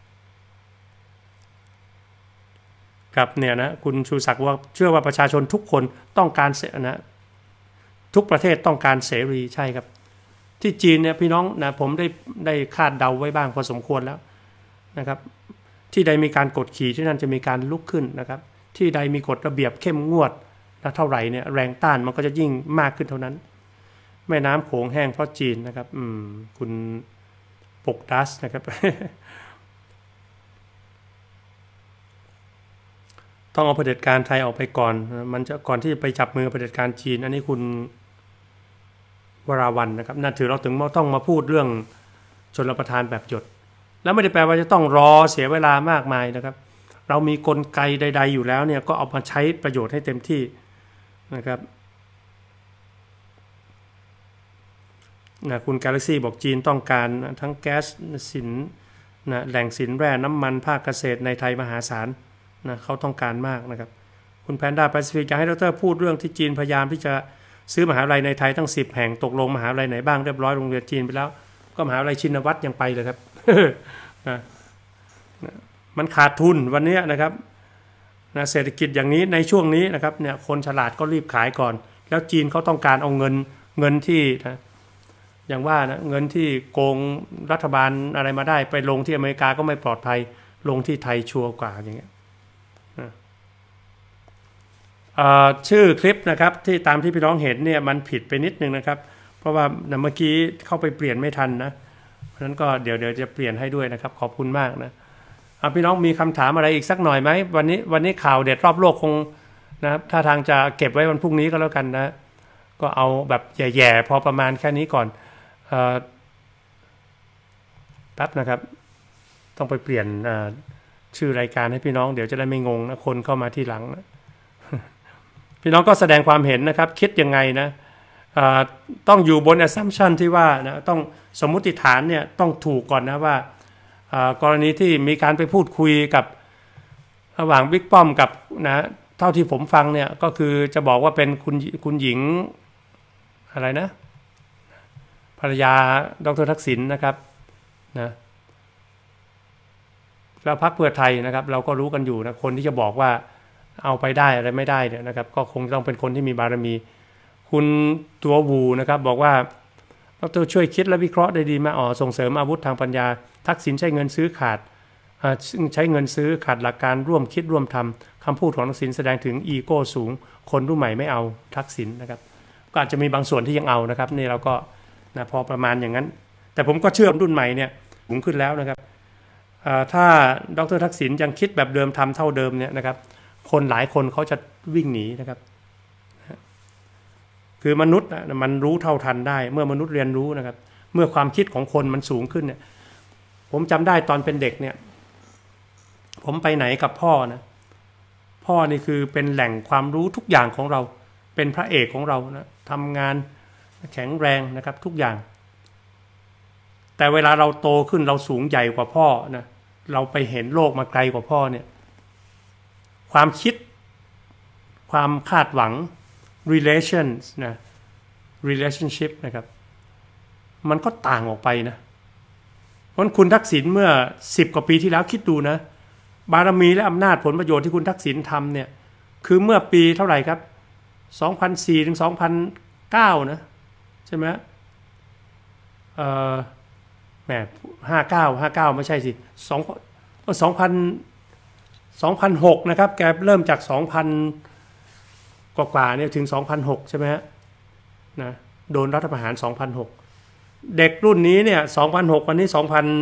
กับเนี่ยนะคุณชูศักดิ์ว่าเชื่อว่าประชาชนทุกคนต้องการนะทุกประเทศต้องการเสรีใช่ครับที่จีนเนี่ยพี่น้องนะผมได้ได้คาดเดาไว้บ้างพอสมควรแล้วนะครับที่ใดมีการกดขี่ที่นั่นจะมีการลุกขึ้นนะครับที่ใดมีกฎระเบียบเข้มงวดและเท่าไหร่เนี่ยแรงต้านมันก็จะยิ่งมากขึ้นเท่านั้นแม่น้ำโขงแห้งเพราะจีนนะครับอืมคุณปกดัสนะครับ ต้องเอาเผด็จการไทยออกไปก่อนมันจะก่อนที่จะไปจับมือเผด็จการจีนอันนี้คุณวราวันนะครับน่าถือเราถึงต้องมาพูดเรื่องชลประทานแบบหยดแล้วไม่ได้แปลว่าจะต้องรอเสียเวลามากมายนะครับเรามีกลไกใดๆอยู่แล้วเนี่ยก็เอามาใช้ประโยชน์ให้เต็มที่นะครับนะคุณกาแล็กซี่บอกจีนต้องการทั้งแก๊สสินนะแหล่งสินแร่น้ำมันภาคเกษตรในไทยมหาศาลนะเขาต้องการมากนะครับคุณแพนด้าแปซิฟิกอยากให้ดร.พูดเรื่องที่จีนพยายามที่จะซื้อมหาวิทยาลัยในไทยทั้งสิบแห่งตกลงมหาวิทยาลัยไหนบ้างเรียบร้อยโรงเรียนจีนไปแล้วก็มหาวิทยาลัยชินวัตรยังไปเลยครับนะมันขาดทุนวันนี้นะครับนะเศรษฐกิจอย่างนี้ในช่วงนี้นะครับเนี่ยคนฉลาดก็รีบขายก่อนแล้วจีนเขาต้องการเอาเงินเงินที่นะอย่างว่านะเงินที่โกงรัฐบาลอะไรมาได้ไปลงที่อเมริกาก็ไม่ปลอดภัยลงที่ไทยชัวร์กว่าอย่างเงี้ยชื่อคลิปนะครับที่ตามที่พี่น้องเห็นเนี่ยมันผิดไปนิดนึงนะครับเพราะว่าเมื่อกี้เข้าไปเปลี่ยนไม่ทันนะเพราะฉะนั้นก็เดี๋ยวเดี๋ยวจะเปลี่ยนให้ด้วยนะครับขอบคุณมากนะพี่น้องมีคำถามอะไรอีกสักหน่อยไหมวันนี้วันนี้ข่าวเด็ดรอบโลกคงนะครับถ้าทางจะเก็บไว้วันพรุ่งนี้ก็แล้วกันนะก็เอาแบบแย่ๆพอประมาณแค่นี้ก่อนแป๊บนะครับต้องไปเปลี่ยนชื่อรายการให้พี่น้องเดี๋ยวจะได้ไม่งงนะคนเข้ามาที่หลังนะพี่น้องก็แสดงความเห็นนะครับคิดยังไงนะต้องอยู่บน assumption ที่ว่านะต้องสมมุติฐานเนี่ยต้องถูกก่อนนะว่ากรณีที่มีการไปพูดคุยกับระหว่างบิ๊กป้อมกับนะเท่าที่ผมฟังเนี่ยก็คือจะบอกว่าเป็นคุณคุณหญิงอะไรนะภรรยาดร.ทักษิณนะครับนะแล้วพรรคเพื่อไทยนะครับเราก็รู้กันอยู่นะคนที่จะบอกว่าเอาไปได้อะไรไม่ได้เนี่ยนะครับก็คงต้องเป็นคนที่มีบารมีคุณตัววูนะครับบอกว่าดร.ช่วยคิดและวิเคราะห์ได้ดีมาอ๋อส่งเสริมอาวุธทางปัญญาทักษิณใช้เงินซื้อขาดใช้เงินซื้อขาดหลักการร่วมคิดร่วมทำคำพูดของทักษิณแสดงถึงอีโก้สูงคนรุ่นใหม่ไม่เอาทักษิณนะครับก็อาจจะมีบางส่วนที่ยังเอานะครับนี่เราก็นะพอประมาณอย่างนั้นแต่ผมก็เชื่อรุ่นใหม่เนี่ยสูงขึ้นแล้วนะครับถ้าดร.ทักษิณยังคิดแบบเดิมทำเท่าเดิมเนี่ยนะครับคนหลายคนเขาจะวิ่งหนีนะครับคือมนุษย์มันรู้เท่าทันได้เมื่อมนุษย์เรียนรู้นะครับเมื่อความคิดของคนมันสูงขึ้นเนี่ยผมจำได้ตอนเป็นเด็กเนี่ยผมไปไหนกับพ่อนะพ่อนี่คือเป็นแหล่งความรู้ทุกอย่างของเราเป็นพระเอกของเรานะทำงานแข็งแรงนะครับทุกอย่างแต่เวลาเราโตขึ้นเราสูงใหญ่กว่าพ่อนะเราไปเห็นโลกมาไกลกว่าพ่อเนี่ยความคิดความคาดหวัง relations นะ relationship นะครับมันก็ต่างออกไปนะเพราะคุณทักษิณเมื่อสิบกว่าปีที่แล้วคิดดูนะบารมีและอำนาจผลประโยชน์ที่คุณทักษิณทำเนี่ยคือเมื่อปีเท่าไหร่ครับสองพันสี่ถึงสองพันเก้านะใช่ไหมเอ่อแหมห้าเก้าห้าเก้าไม่ใช่สิสองสองพันสองพันหกนะครับแกเริ่มจากสองพันกว่าๆเนี่ยถึงสองพันหกใช่ไหมฮะนะโดนรัฐประหารสองพันหกเด็กรุ่นนี้เนี่ยสองพันหกวันนี้สองพัน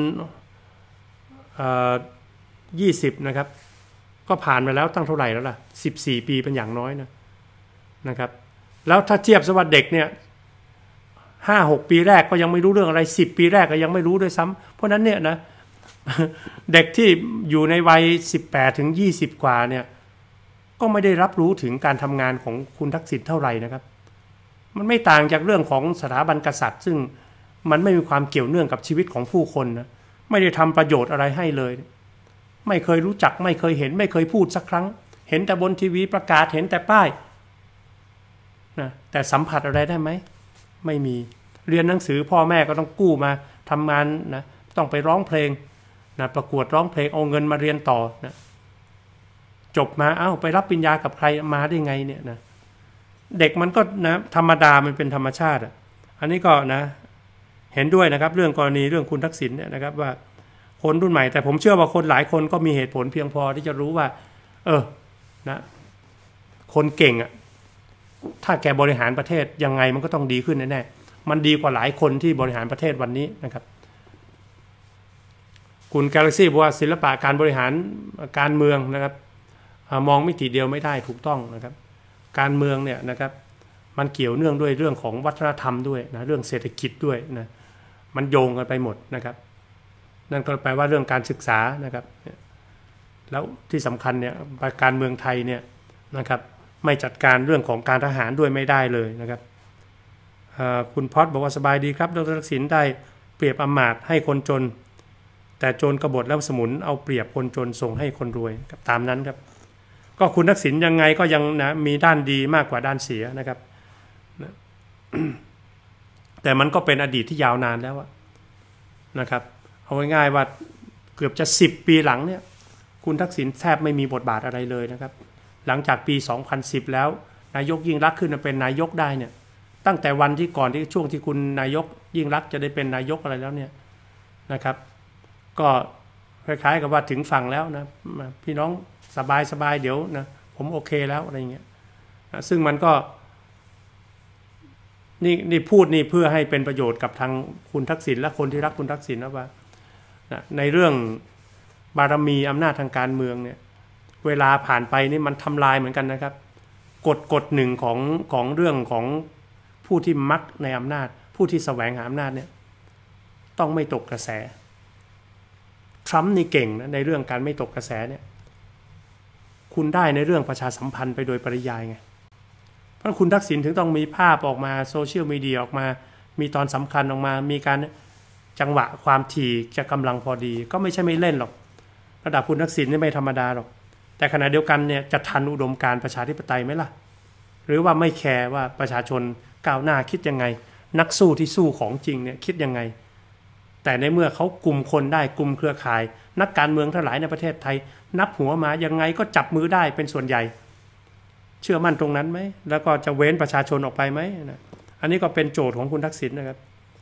ยี่สิบนะครับก็ผ่านมาแล้วตั้งเท่าไหร่แล้วล่ะสิบสี่ปีเป็นอย่างน้อยนะนะครับแล้วถ้าเทียบสวัสดิ์เด็กเนี่ยห้าหกปีแรกก็ยังไม่รู้เรื่องอะไรสิบปีแรกก็ยังไม่รู้ด้วยซ้ำเพราะนั้นเนี่ยนะเด็กที่อยู่ในวัยสิบแปดถึงยี่สิบกว่าเนี่ยก็ไม่ได้รับรู้ถึงการทำงานของคุณทักษิณเท่าไหร่นะครับมันไม่ต่างจากเรื่องของสถาบันกษัตริย์ซึ่งมันไม่มีความเกี่ยวเนื่องกับชีวิตของผู้คนนะไม่ได้ทำประโยชน์อะไรให้เลยไม่เคยรู้จักไม่เคยเห็นไม่เคยพูดสักครั้งเห็นแต่บนทีวีประกาศเห็นแต่ป้ายนะแต่สัมผัสอะไรได้ไหมไม่มีเรียนหนังสือพ่อแม่ก็ต้องกู้มาทำงานนะต้องไปร้องเพลงนะประกวดร้องเพลงเอาเงินมาเรียนต่อนะจบมาเอ้าไปรับปริญญากับใครมาได้ไงเนี่ยนะเด็กมันก็นะธรรมดามันเป็นธรรมชาติอ่ะอันนี้ก็นะเห็นด้วยนะครับเรื่องกรณีเรื่องคุณทักษิณเนี่ยนะครับว่าคนรุ่นใหม่แต่ผมเชื่อว่าคนหลายคนก็มีเหตุผลเพียงพอที่จะรู้ว่าเออนะคนเก่งอ่ะถ้าแกบริหารประเทศยังไงมันก็ต้องดีขึ้นแน่ๆมันดีกว่าหลายคนที่บริหารประเทศวันนี้นะครับคุณกาแล็กซี่บอกว่าศิลปะการบริหารการเมืองนะครับมองมิติเดียวไม่ได้ถูกต้องนะครับการเมืองเนี่ยนะครับมันเกี่ยวเนื่องด้วยเรื่องของวัฒนธรรมด้วยนะเรื่องเศรษฐกิจด้วยนะมันโยงกันไปหมดนะครับนั่นก็แปลว่าเรื่องการศึกษานะครับแล้วที่สำคัญเนี่ยการเมืองไทยเนี่ยนะครับไม่จัดการเรื่องของการทหารด้วยไม่ได้เลยนะครับคุณพอดบอกว่าสบายดีครับดร.ทักษิณได้เปรียบอำมาตย์ให้คนจนแต่โจรกบฏแล้วสมุนเอาเปรียบคนจนส่งให้คนรวยครับตามนั้นครับก็คุณทักษิณยังไงก็ยังนะมีด้านดีมากกว่าด้านเสียนะครับแต่มันก็เป็นอดีตที่ยาวนานแล้วนะครับเเอาง่ายๆว่าเกือบจะสิบปีหลังเนี่ยคุณทักษิณแทบไม่มีบทบาทอะไรเลยนะครับหลังจากปีสองพันสิบแล้วนายกยิ่งรักขึ้นมาเป็นนายกได้เนี่ยตั้งแต่วันที่ก่อนที่ช่วงที่คุณนายกยิ่งรักจะได้เป็นนายกอะไรแล้วเนี่ยนะครับก็คล้ายๆกับว่าถึงฝั่งแล้วนะพี่น้องสบายสบายเดี๋ยวนะผมโอเคแล้วอะไรเงี้ยซึ่งมันก็นี่นี่พูดนี่เพื่อให้เป็นประโยชน์กับทางคุณทักษิณและคนที่รักคุณทักษิณนะว่าในเรื่องบารมีอำนาจทางการเมืองเนี่ยเวลาผ่านไปนี่มันทำลายเหมือนกันนะครับกฎกฎหนึ่งของของเรื่องของผู้ที่มักในอำนาจผู้ที่แสวงหาอำนาจเนี่ยต้องไม่ตกกระแสทรัมป์นี่เก่งนะในเรื่องการไม่ตกกระแสเนี่ยคุณได้ในเรื่องประชาสัมพันธ์ไปโดยปริยายไงเพราะคุณทักษิณถึงต้องมีภาพออกมาโซเชียลมีเดียออกมามีตอนสำคัญออกมามีการจังหวะความถี่จะกำลังพอดีก็ไม่ใช่ไม่เล่นหรอกระดับคุณทักษิณนี่ไม่ธรรมดาหรอกแต่ขณะเดียวกันเนี่ยจะทันอุดมการณ์ประชาธิปไตยไหมล่ะหรือว่าไม่แคร์ว่าประชาชนก้าวหน้าคิดยังไงนักสู้ที่สู้ของจริงเนี่ยคิดยังไงแต่ในเมื่อเขากลุ่มคนได้กลุ่มเครือข่ายนักการเมืองทั้งหลายในประเทศไทยนับหัวมายังไงก็จับมือได้เป็นส่วนใหญ่เชื่อมั่นตรงนั้นไหมแล้วก็จะเว้นประชาชนออกไปไหมนะอันนี้ก็เป็นโจทย์ของคุณทักษิณนะครับ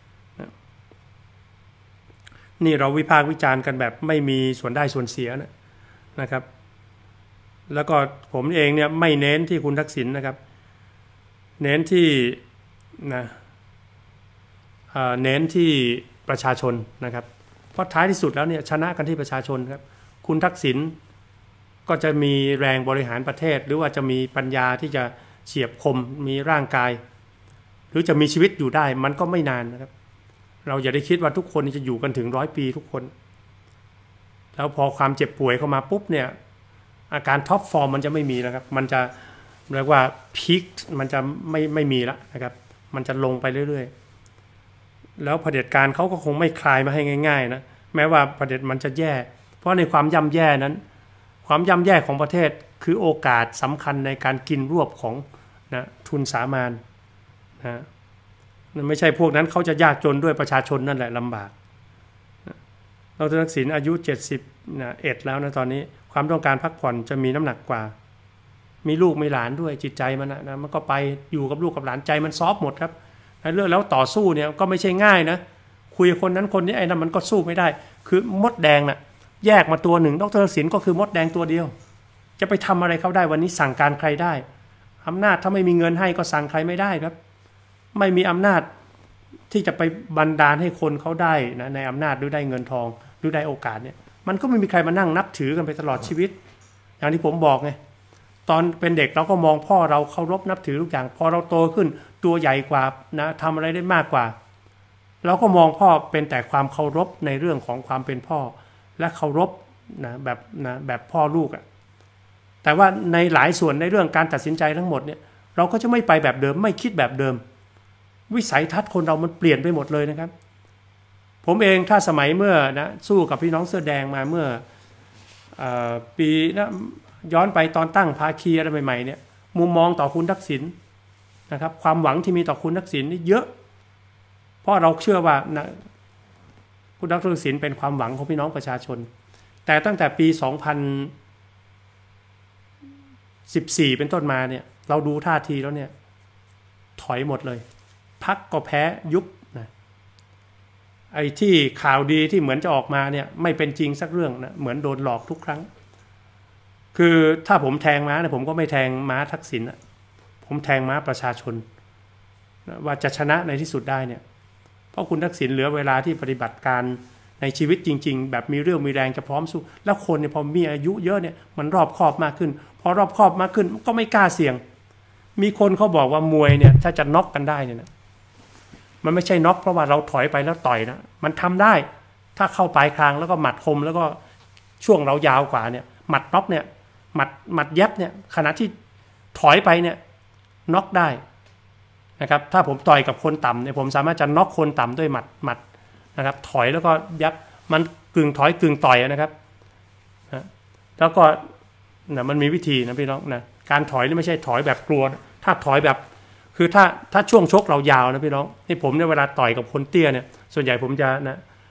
นี่เราวิพากษ์วิจารณ์กันแบบไม่มีส่วนได้ส่วนเสียนะนะครับแล้วก็ผมเองเนี่ยไม่เน้นที่คุณทักษิณนะครับเน้นที่นะเน้นที่ประชาชนนะครับเพราะท้ายที่สุดแล้วเนี่ยชนะกันที่ประชาชนครับคุณทักษิณก็จะมีแรงบริหารประเทศหรือว่าจะมีปัญญาที่จะเฉียบคมมีร่างกายหรือจะมีชีวิตอยู่ได้มันก็ไม่นานนะครับเราอย่าได้คิดว่าทุกคนจะอยู่กันถึงร้อยปีทุกคนแล้วพอความเจ็บป่วยเข้ามาปุ๊บเนี่ยอาการท็อปฟอร์มมันจะไม่มีแล้วครับมันจะเรียกว่าพีคมันจะไม่ไม่มีแล้วนะครับมันจะลงไปเรื่อยๆแล้วเผด็จการเขาก็คงไม่คลายมาให้ง่ายๆนะแม้ว่าเผด็จมันจะแย่เพราะในความย่ำแย่นั้นความย่ำแย่ของประเทศคือโอกาสสำคัญในการกินรวบของนะทุนสามัญนะไม่ใช่พวกนั้นเขาจะยากจนด้วยประชาชนนั่นแหละลำบากดร.ทักษิณอายุเจ็ดสิบเอ็ดแล้วนะตอนนี้ความต้องการพักผ่อนจะมีน้ำหนักกว่ามีลูกมีหลานด้วยจิตใจมันนะมันก็ไปอยู่กับลูกกับหลานใจมันซอฟหมดครับเรื่องแล้วต่อสู้เนี่ยก็ไม่ใช่ง่ายนะคุยคนนั้นคนนี้ไอ้นั่นมันก็สู้ไม่ได้คือมดแดงน่ะแยกมาตัวหนึ่งดร.ทักษิณก็คือมดแดงตัวเดียวจะไปทำอะไรเขาได้วันนี้สั่งการใครได้อำนาจถ้าไม่มีเงินให้ก็สั่งใครไม่ได้ครับไม่มีอำนาจที่จะไปบันดาลให้คนเขาได้นะในอำนาจหรือได้เงินทองหรือได้โอกาสเนี่ยมันก็ไม่มีใครมานั่งนับถือกันไปตลอดชีวิตอย่างที่ผมบอกไงตอนเป็นเด็กเราก็มองพ่อเราเคารพนับถือทุกอย่างพอเราโตขึ้นตัวใหญ่กว่านะทำอะไรได้มากกว่าเราก็มองพ่อเป็นแต่ความเคารพในเรื่องของความเป็นพ่อและเคารพนะแบบนะแบบพ่อลูกอะแต่ว่าในหลายส่วนในเรื่องการตัดสินใจทั้งหมดเนี่ยเราก็จะไม่ไปแบบเดิมไม่คิดแบบเดิมวิสัยทัศน์คนเรามันเปลี่ยนไปหมดเลยนะครับผมเองถ้าสมัยเมื่อนะสู้กับพี่น้องเสื้อแดงมาเมื่อเอ่อปีนะย้อนไปตอนตั้งภาคีอะไรใหม่ๆเนี่ยมุมมองต่อคุณทักษิณนะครับความหวังที่มีต่อคุณทักษิณนี่เยอะเพราะเราเชื่อว่านะคุณทักษิณเป็นความหวังของพี่น้องประชาชนแต่ตั้งแต่ปีสองพันสิบสี่เป็นต้นมาเนี่ยเราดูท่าทีแล้วเนี่ยถอยหมดเลยพรรคก็แพ้ยุบนะไอ้ที่ข่าวดีที่เหมือนจะออกมาเนี่ยไม่เป็นจริงสักเรื่องนะเหมือนโดนหลอกทุกครั้งคือถ้าผมแทงม้าเนี่ยผมก็ไม่แทงม้าทักษิณนะผมแทงม้าประชาชนนะว่าจะชนะในที่สุดได้เนี่ยเพราะคุณทักษิณเหลือเวลาที่ปฏิบัติการในชีวิตจริงๆแบบมีเรื่องมีแรงจะพร้อมสู้แล้วคนเนี่ยพอมีอายุเยอะเนี่ยมันรอบคอบมากขึ้นพอรอบคอบมากขึ้นก็ไม่กล้าเสี่ยงมีคนเขาบอกว่ามวยเนี่ยถ้าจะน็อกกันได้เนี่ยนะมันไม่ใช่น็อกเพราะว่าเราถอยไปแล้วต่อยนะมันทำได้ถ้าเข้าปลายคางแล้วก็หมัดคมแล้วก็ช่วงเรายาวกว่าเนี่ยหมัดน็อกเนี่ยหมัดหมัดเย็บเนี่ยขณะที่ถอยไปเนี่ยน็อกได้นะครับถ้าผมต่อยกับคนต่ำเนี่ยผมสามารถจะน็อกคนต่ำด้วยหมัดหมัดนะครับถอยแล้วก็ยับมันกึ่งถอยกึ่งต่อยนะครับนะแล้วก็นะมันมีวิธีนะพี่น้องนะการถอยนี่ไม่ใช่ถอยแบบกลัวถ้าถอยแบบคือถ้าถ้าช่วงชกเรายาวนะพี่น้องนี่ผมเนี่ยเวลาต่อยกับคนเตี้ยเนี่ยส่วนใหญ่ผมจะนะ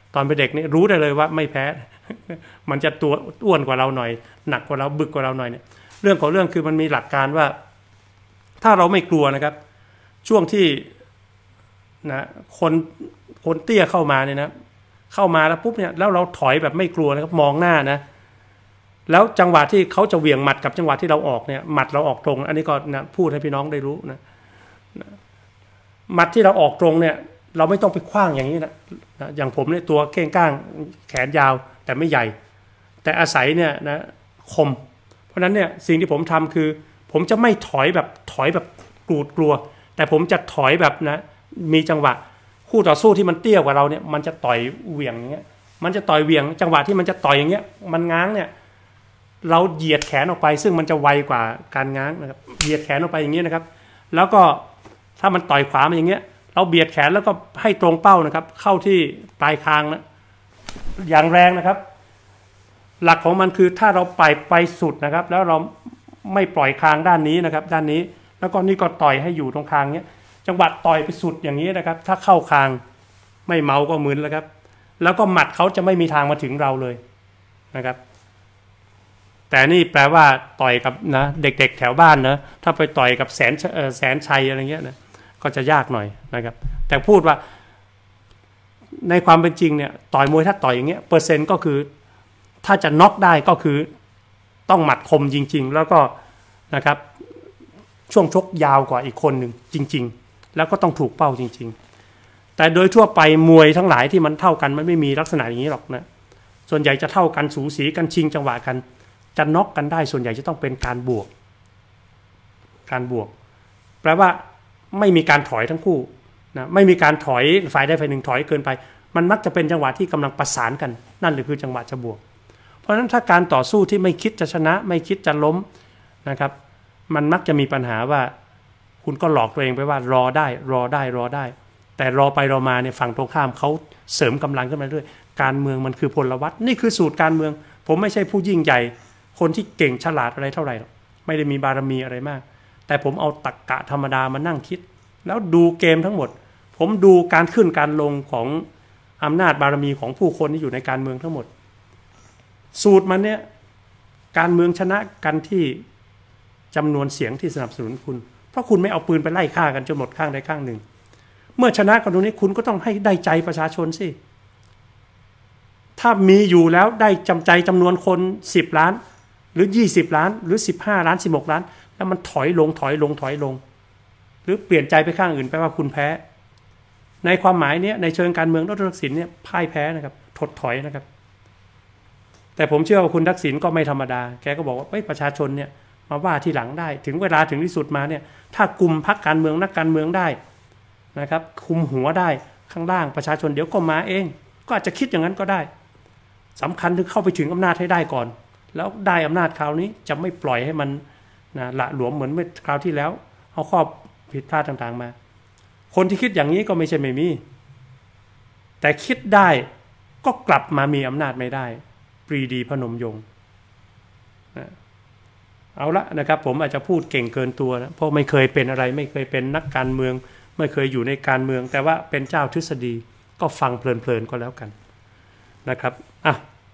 ตอนเป็นเด็กนี่รู้ได้เลยว่าไม่แพ้ มันจะตัวอ้วนกว่าเราหน่อยหนักกว่าเราบึกกว่าเราหน่อยเนี่ยเรื่องของเรื่องคือมันมีหลักการว่าถ้าเราไม่กลัวนะครับช่วงที่นะคนคนเตี้ยเข้ามาเนี่ยนะเข้ามาแล้วปุ๊บเนี่ยแล้วเราถอยแบบไม่กลัวนะครับมองหน้านะแล้วจังหวะที่เขาจะเหวี่ยงหมัดกับจังหวะที่เราออกเนี่ยหมัดเราออกตรงอันนี้ก็นะพูดให้พี่น้องได้รู้นะหมัดที่เราออกตรงเนี่ยเราไม่ต้องไปคว้างอย่างนี้นะนะอย่างผมเนี่ยตัวเก้งก้างแขนยาวแต่ไม่ใหญ่แต่อาศัยเนี่ยนะคมเพราะนั้นเนี่ยสิ่งที่ผมทำคือผมจะไม่ถอยแบบถอยแบบกรูดกลัวแต่ผมจะถอยแบบนะมีจังหวะคู่ต่อสู้ที่มันเตี้ยกว่าเราเนี่ยมันจะต่อยเหวี่ยงอย่างเงี้ยมันจะต่อยเหวี่ยงจังหวะที่มันจะต่อยอย่างเงี้ยมันง้างเนี่ยเราเหยียดแขนออกไปซึ่งมันจะไวกว่าการง้างนะครับเหยียดแขนออกไปอย่างเงี้ยนะครับแล้วก็ถ้ามันต่อยขวามาอย่างเงี้ยเราเบียดแขนแล้วก็ให้ตรงเป้านะครับเข้าที่ปลายคางนะอย่างแรงนะครับหลักของมันคือถ้าเราไปไปสุดนะครับแล้วเราไม่ปล่อยคางด้านนี้นะครับด้านนี้แล้วก็นี่ก็ต่อยให้อยู่ตรงคางเนี้ยจังหวะต่อยไปสุดอย่างนี้นะครับถ้าเข้าคางไม่เมาก็มึนแล้วครับแล้วก็หมัดเขาจะไม่มีทางมาถึงเราเลยนะครับแต่นี่แปลว่าต่อยกับนะเด็กๆแถวบ้านนะถ้าไปต่อยกับแสนแสนชัยอะไรเงี้ยนะก็จะยากหน่อยนะครับแต่พูดว่าในความเป็นจริงเนี่ยต่อยมวยถ้าต่อยอย่างเงี้ยเปอร์เซ็นต์ก็คือถ้าจะน็อกได้ก็คือต้องหมัดคมจริงๆแล้วก็นะครับช่วงชกยาวกว่าอีกคนหนึ่งจริงๆแล้วก็ต้องถูกเป้าจริงๆแต่โดยทั่วไปมวยทั้งหลายที่มันเท่ากันมันไม่มีลักษณะอย่างนี้หรอกนะส่วนใหญ่จะเท่ากันสูสีกันชิงจังหวะกันจะน็อกกันได้ส่วนใหญ่จะต้องเป็นการบวกการบวกแปลว่าไม่มีการถอยทั้งคู่นะไม่มีการถอยฝ่ายใดฝ่ายหนึ่งถอยเกินไปมันมักจะเป็นจังหวะที่กำลังประสานกันนั่นหรือคือจังหวะจะบวกเพราะฉะนั้นถ้าการต่อสู้ที่ไม่คิดจะชนะไม่คิดจะล้มนะครับมันมักจะมีปัญหาว่าคุณก็หลอกตัวเองไปว่ารอได้รอได้รอได้แต่รอไปรอมาเนี่ยฝั่งตรงข้ามเขาเสริมกำลังขึ้นมาเรื่อยการเมืองมันคือพลวัตนี่คือสูตรการเมืองผมไม่ใช่ผู้ยิ่งใหญ่คนที่เก่งฉลาดอะไรเท่าไหร่หรอกไม่ได้มีบารมีอะไรมากแต่ผมเอาตรรกะธรรมดามานั่งคิดแล้วดูเกมทั้งหมดผมดูการขึ้นการลงของอำนาจบารมีของผู้คนที่อยู่ในการเมืองทั้งหมดสูตรมันเนี่ยการเมืองชนะกันที่จำนวนเสียงที่สนับสนุนคุณเพราะคุณไม่เอาปืนไปไล่ฆ่ากันจนหมดข้างใดข้างหนึ่งเมื่อชนะกันตรงนี้คุณก็ต้องให้ได้ใจประชาชนสิถ้ามีอยู่แล้วได้จำใจจำนวนคนสิบล้านหรือยี่สิบล้านหรือสิบห้าล้านสิบหกล้านแล้วมันถอยลงถอยลงถอยลงหรือเปลี่ยนใจไปข้างอื่นแปลว่าคุณแพ้ในความหมายเนี้ยในเชิงการเมืองดรทักษิณเนี่ยพ่ายแพ้นะครับถดถอยนะครับแต่ผมเชื่อว่าคุณทักษิณก็ไม่ธรรมดาแกก็บอกว่าเฮ้ยประชาชนเนี่ยมาว่าที่หลังได้ถึงเวลาถึงที่สุดมาเนี่ยถ้ากลุ่มพรรคการเมืองนักการเมืองได้นะครับคุมหัวได้ข้างล่างประชาชนเดี๋ยวก็มาเองก็อาจจะคิดอย่างนั้นก็ได้สำคัญถึงเข้าไปถึงอำนาจให้ได้ก่อนแล้วได้อำนาจคราวนี้จะไม่ปล่อยให้มันนะละหลวมเหมือนเมื่อคราวที่แล้วเอาข้อผิดพลาดต่างๆมาคนที่คิดอย่างนี้ก็ไม่ใช่ไม่มีแต่คิดได้ก็กลับมามีอำนาจไม่ได้ปรีดีพนมยงค์นะเอาละนะครับผมอาจจะพูดเก่งเกินตัวนะเพราะไม่เคยเป็นอะไรไม่เคยเป็นนักการเมืองไม่เคยอยู่ในการเมืองแต่ว่าเป็นเจ้าทฤษฎีก็ฟังเพลินๆก็แล้วกันนะครับอ่ะ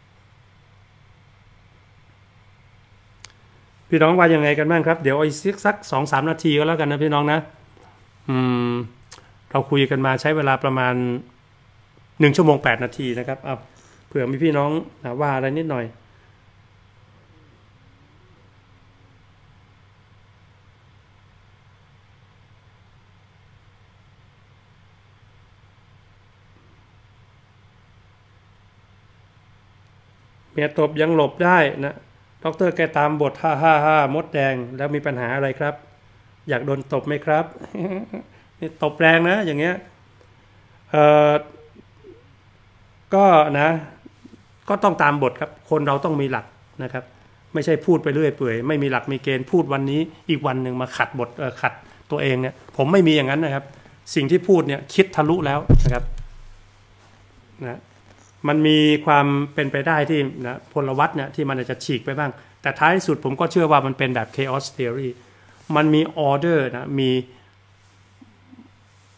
พี่น้องว่ายังไงกันบ้างครับเดี๋ยวอีกสักสองสามนาทีก็แล้วกันนะพี่น้องนะอืมเราคุยกันมาใช้เวลาประมาณหนึ่งชั่วโมงแปดนาทีนะครับเอาเผื่อมีพี่น้องนะว่าอะไรนิดหน่อยเมียตบยังหลบได้นะด็อกเตอร์แกตามบทห้าห้าห้ามดแดงแล้วมีปัญหาอะไรครับอยากโดนตบไหมครับนี่ตบแรงนะอย่างเงี้ยเอ่อก็นะก็ต้องตามบทครับคนเราต้องมีหลักนะครับไม่ใช่พูดไปเรื่อยเปื่อยไม่มีหลักมีเกณฑ์พูดวันนี้อีกวันหนึ่งมาขัดบทขัดตัวเองเนี่ยผมไม่มีอย่างนั้นนะครับสิ่งที่พูดเนี่ยคิดทะลุแล้วนะครับนะมันมีความเป็นไปได้ที่นะพลวัตเนี่ยที่มันอาจจะฉีกไปบ้างแต่ท้ายสุดผมก็เชื่อว่ามันเป็นแบบ chaos theory มันมี order นะมี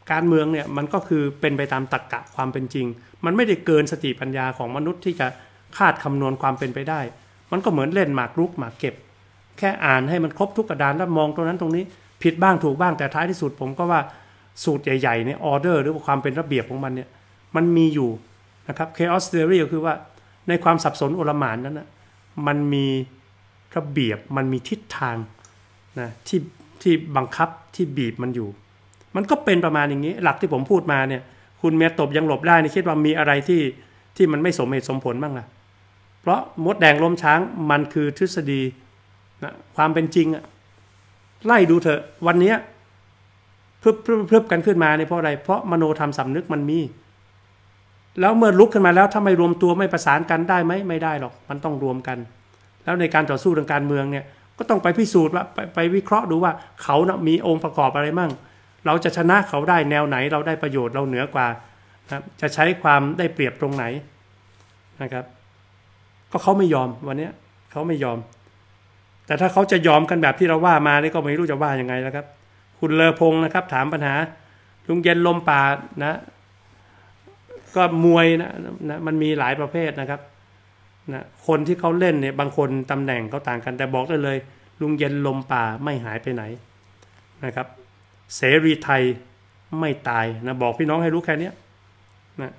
การเมืองเนี่ยมันก็คือเป็นไปตามตรรกะความเป็นจริงมันไม่ได้เกินสติปัญญาของมนุษย์ที่จะคาดคำนวณความเป็นไปได้มันก็เหมือนเล่นหมากรุกหมากเก็บแค่อ่านให้มันครบทุกกระดานแล้วมองตรงนั้นตรงนี้ผิดบ้างถูกบ้างแต่ท้ายที่สุดผมก็ว่าสูตรใหญ่ๆเนี่ยออเดอร์หรือว่าความเป็นระเบียบของมันเนี่ยมันมีอยู่นะครับ chaos theory ก็คือว่าในความสับสนโอลหม่านนั้นนะมันมีระเบียบมันมีทิศทางนะที่ที่บังคับที่บีบมันอยู่มันก็เป็นประมาณอย่างนี้หลักที่ผมพูดมาเนี่ยคุณเมียตบยังหลบได้นี่คิดว่ามีอะไรที่ที่มันไม่สมเหตุสมผลบ้างล่ะเพราะมดแดงล้มช้างมันคือทฤษฎีนะความเป็นจริงอะไล่ดูเถอะวันนี้พรึบพรึบพรึบกันขึ้นมาเนี่ยเพราะอะไรเพราะมโนธรรมสำนึกมันมีแล้วเมื่อลุกขึ้นมาแล้วถ้าไม่รวมตัวไม่ประสานกันได้ไหมไม่ได้หรอกมันต้องรวมกันแล้วในการต่อสู้ทางการเมืองเนี่ยก็ต้องไปพิสูจน์ว่าไปไปวิเคราะห์ดูว่าเขานะมีองค์ประกอบอะไรมั่งเราจะชนะเขาได้แนวไหนเราได้ประโยชน์เราเหนือกว่านะจะใช้ความได้เปรียบตรงไหนนะครับก็เขาไม่ยอมวันนี้เขาไม่ยอมแต่ถ้าเขาจะยอมกันแบบที่เราว่ามานี่ก็ไม่รู้จะว่ายังไงแล้วครับคุณเลอพงศ์นะครับถามปัญหาลุงเย็นลมป่านะก็มวยนะนะมันมีหลายประเภทนะครับนะคนที่เขาเล่นเนี่ยบางคนตำแหน่งเขาต่างกันแต่บอกได้เลยลุงเย็นลมป่าไม่หายไปไหนนะครับเสรีไทยไม่ตายนะบอกพี่น้องให้รู้แค่นี้นะ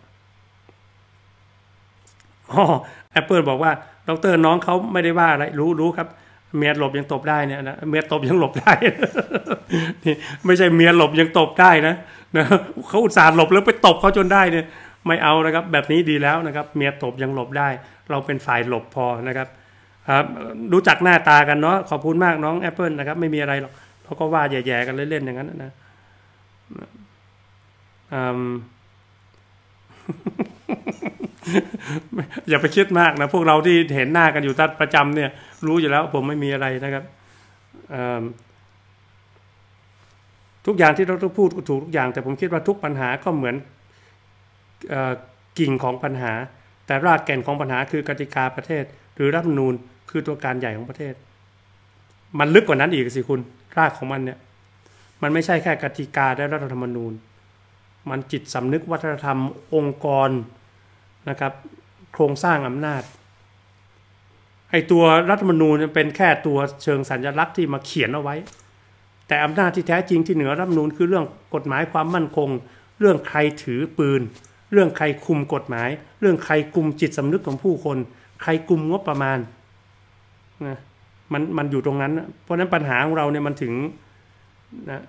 อ๋อแอปเปิลบอกว่าดร.น้องเขาไม่ได้ว่าอะไรรู้รู้ครับเมียหลบยังตบได้เนี่ยนะเมียตบยังหลบได้นี่ไม่ใช่เมียหลบยังตบได้นะนะเขาอุตส่าห์หลบแล้วไปตบเขาจนได้เนี่ยไม่เอานะครับแบบนี้ดีแล้วนะครับเมียตบยังหลบได้เราเป็นฝ่ายหลบพอนะครับรู้จักหน้าตากันเนาะขอบคุณมากน้องแอปเปิลนะครับไม่มีอะไรหรอกเขาก็ว่าแย่ๆกันเล่นๆอย่างนั้นนะอย่าไปคิดมากนะพวกเราที่เห็นหน้ากันอยู่ตัดประจำเนี่ยรู้อยู่แล้วผมไม่มีอะไรนะครับทุกอย่างที่เราต้องพูดถูกทุกอย่างแต่ผมคิดว่าทุกปัญหาก็เหมือนกิ่งของปัญหาแต่รากแก่นของปัญหาคือกติกาประเทศหรือรัฐธรรมนูญคือตัวการใหญ่ของประเทศมันลึกกว่านั้นอีกสิคุณรากของมันเนี่ยมันไม่ใช่แค่กติกาและรัฐธรรมนูญมันจิตสำนึกวัฒนธรรมองค์กรนะครับโครงสร้างอำนาจไอตัวรัฐธรรมนูญเป็นแค่ตัวเชิงสัญลักษณ์ที่มาเขียนเอาไว้แต่อำนาจที่แท้จริงที่เหนือรัฐธรรมนูญคือเรื่องกฎหมายความมั่นคงเรื่องใครถือปืนเรื่องใครคุมกฎหมายเรื่องใครคุมจิตสำนึกของผู้คนใครคุมงบประมาณนะมันมันอยู่ตรงนั้นเพราะฉะนั้นปัญหาของเราเนี่ยมันถึงนะ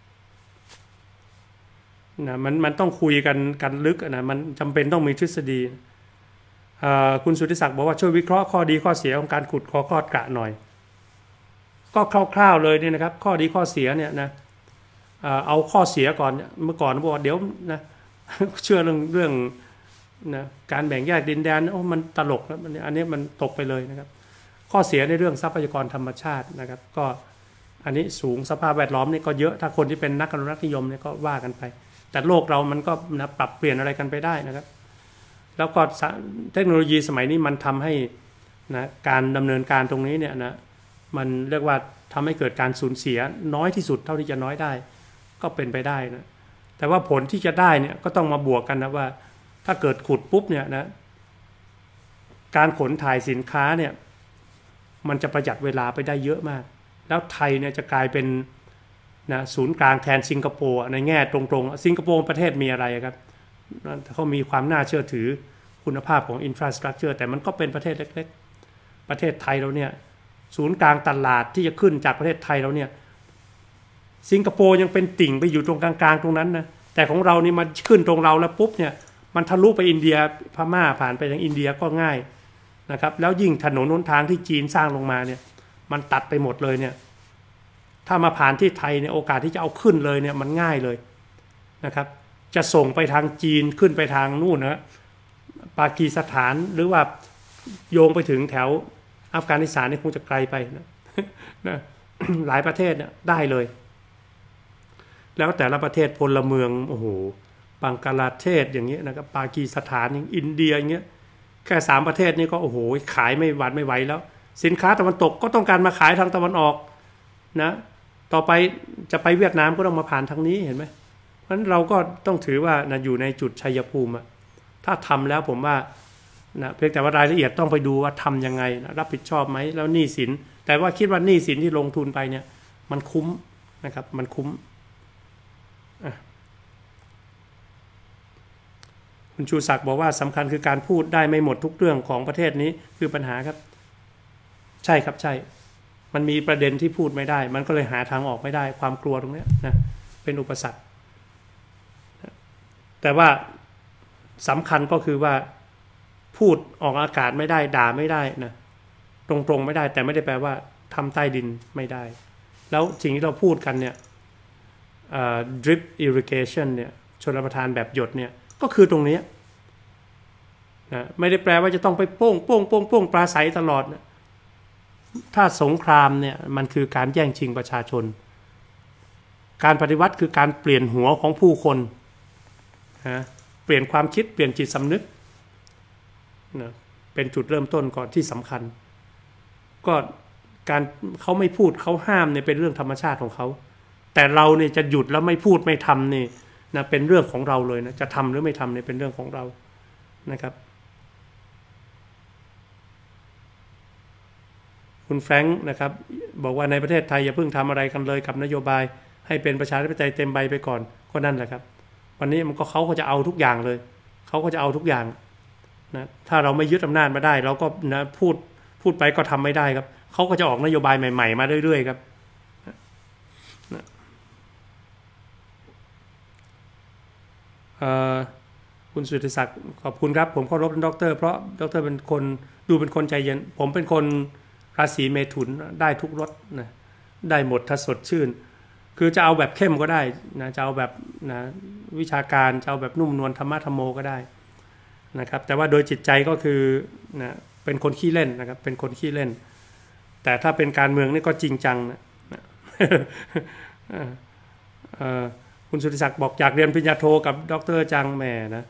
นะมันมันต้องคุยกันกันลึกนะมันจำเป็นต้องมีทฤษฎีคุณสุทธิศักดิ์บอกว่าช่วยวิเคราะห์ข้อดีข้อเสียของการขุดคอคลอดกระหน่อยก็คร่าวๆเลยเนี่ยนะครับข้อดีข้อเสียเนี่ยนะเอาข้อเสียก่อนเมื่อก่อนบอกว่าเดี๋ยวนะเชื่อเรื่องเรื่องนะการแบ่งแยกดินแดนโอ้มันตลกแล้วอันนี้มันตกไปเลยนะครับข้อเสียในเรื่องทรัพยากรธรรมชาตินะครับก็อันนี้สูงสภาพแวดล้อมนี่ก็เยอะถ้าคนที่เป็นนักอนุรักษ์นิยมเนี่ยก็ว่ากันไปแต่โลกเรามันก็นะปรับเปลี่ยนอะไรกันไปได้นะครับแล้วก็เทคโนโลยีสมัยนี้มันทำให้นะการดำเนินการตรงนี้เนี่ยนะมันเรียกว่าทำให้เกิดการสูญเสียน้อยที่สุดเท่าที่จะน้อยได้ก็เป็นไปได้นะแต่ว่าผลที่จะได้เนี่ยก็ต้องมาบวกกันนะว่าถ้าเกิดขุดปุ๊บเนี่ยนะการขนถ่ายสินค้าเนี่ยมันจะประหยัดเวลาไปได้เยอะมากแล้วไทยเนี่ยจะกลายเป็นนะศูนย์กลางแทนสิงคโปร์ในแง่ตรงๆสิงคโปร์ประเทศมีอะไรครับเขามีความน่าเชื่อถือคุณภาพของอินฟราสตรัคเจอร์แต่มันก็เป็นประเทศเล็กๆประเทศไทยเราเนี่ยศูนย์กลางตลาดที่จะขึ้นจากประเทศไทยเราเนี่ยสิงคโปร์ยังเป็นติ่งไปอยู่ตรงกลางๆตรงนั้นนะแต่ของเรานี่มันขึ้นตรงเราแล้วปุ๊บเนี่ยมันทะลุไปอินเดียพม่าผ่านไปทางอินเดียก็ง่ายนะครับแล้วยิ่งถนนหนทางที่จีนสร้างลงมาเนี่ยมันตัดไปหมดเลยเนี่ยถ้ามาผ่านที่ไทยเนี่ยโอกาสที่จะเอาขึ้นเลยเนี่ยมันง่ายเลยนะครับจะส่งไปทางจีนขึ้นไปทางนู่นนะปากีสถานหรือว่าโยงไปถึงแถวอัฟกานิสถานนี่คงจะไกลไปนะนะหลายประเทศเนี่ยได้เลยแล้วแต่ละประเทศพลเมืองโอ้โหบังกลาเทศอย่างเงี้ยนะครับปากีสถานอย่างอินเดียอย่างเงี้ยแค่สามประเทศนี้ก็โอ้โหขายไม่หวัดไม่ไหวแล้วสินค้าตะวันตกก็ต้องการมาขายทางตะวันออกนะต่อไปจะไปเวียดนามก็ต้องมาผ่านทางนี้เห็นไหมเพราะฉะนั้นเราก็ต้องถือว่านะอยู่ในจุดชัยภูมิถ้าทำแล้วผมว่านะเพียงแต่ว่ารายละเอียดต้องไปดูว่าทำยังไงนะรับผิดชอบไหมแล้วหนี้สินแต่ว่าคิดว่าหนี้สินที่ลงทุนไปเนี่ยมันคุ้มนะครับมันคุ้มคุณชูศักดิ์บอกว่าสำคัญคือการพูดได้ไม่หมดทุกเรื่องของประเทศนี้คือปัญหาครับใช่ครับใช่มันมีประเด็นที่พูดไม่ได้มันก็เลยหาทางออกไม่ได้ความกลัวตรงนี้นะเป็นอุปสรรคแต่ว่าสำคัญก็คือว่าพูดออกอากาศไม่ได้ด่าไม่ได้นะตรงๆไม่ได้แต่ไม่ได้แปลว่าทำใต้ดินไม่ได้แล้วสิ่งที่เราพูดกันเนี่ย drip irrigation เนี่ยชลประทานแบบหยดเนี่ยก็คือตรงนี้นะไม่ได้แปลว่าจะต้องไปโป้งโป้งโป้งโป้งปราศัยตลอดนะถ้าสงครามเนี่ยมันคือการแย่งชิงประชาชนการปฏิวัติคือการเปลี่ยนหัวของผู้คนนะเปลี่ยนความคิดเปลี่ยนจิตสำนึกนะเป็นจุดเริ่มต้นก่อนที่สำคัญก็การเขาไม่พูดเขาห้ามเนี่ยเป็นเรื่องธรรมชาติของเขาแต่เราเนี่ยจะหยุดแล้วไม่พูดไม่ทำนี่นะเป็นเรื่องของเราเลยนะจะทำหรือไม่ทำเนี่ยเป็นเรื่องของเรานะครับคุณแฟรงค์นะครับบอกว่าในประเทศไทยอย่าเพิ่งทำอะไรกันเลยกับนโยบายให้เป็นประชาธิปไตยเต็มใบไปก่อนก็นั่นแหละครับวันนี้มันก็เขาก็จะเอาทุกอย่างเลยเขาก็จะเอาทุกอย่างนะถ้าเราไม่ยึดอำนาจมาได้เราก็นะพูดพูดไปก็ทำไม่ได้ครับเขาก็จะออกนโยบายใหม่ๆมาเรื่อยๆครับนะคุณสุทธิศักดิ์ขอบคุณครับผมเคารพดร.เพราะดร.เป็นคนดูเป็นคนใจเย็นผมเป็นคนราศีเมถุนได้ทุกรสนะได้หมดถ้าสดชื่นคือจะเอาแบบเข้มก็ได้นะจะเอาแบบนะวิชาการจะเอาแบบนุ่มนวลธรรมะธรรมโมก็ได้นะครับแต่ว่าโดยจิตใจก็คือนะเป็นคนขี้เล่นนะครับเป็นคนขี้เล่นแต่ถ้าเป็นการเมืองนี่ก็จริงจังนะคุณสุทธิศักดิ์บอกอยากเรียนปริญญาโทกับดร.จังแหม่นะ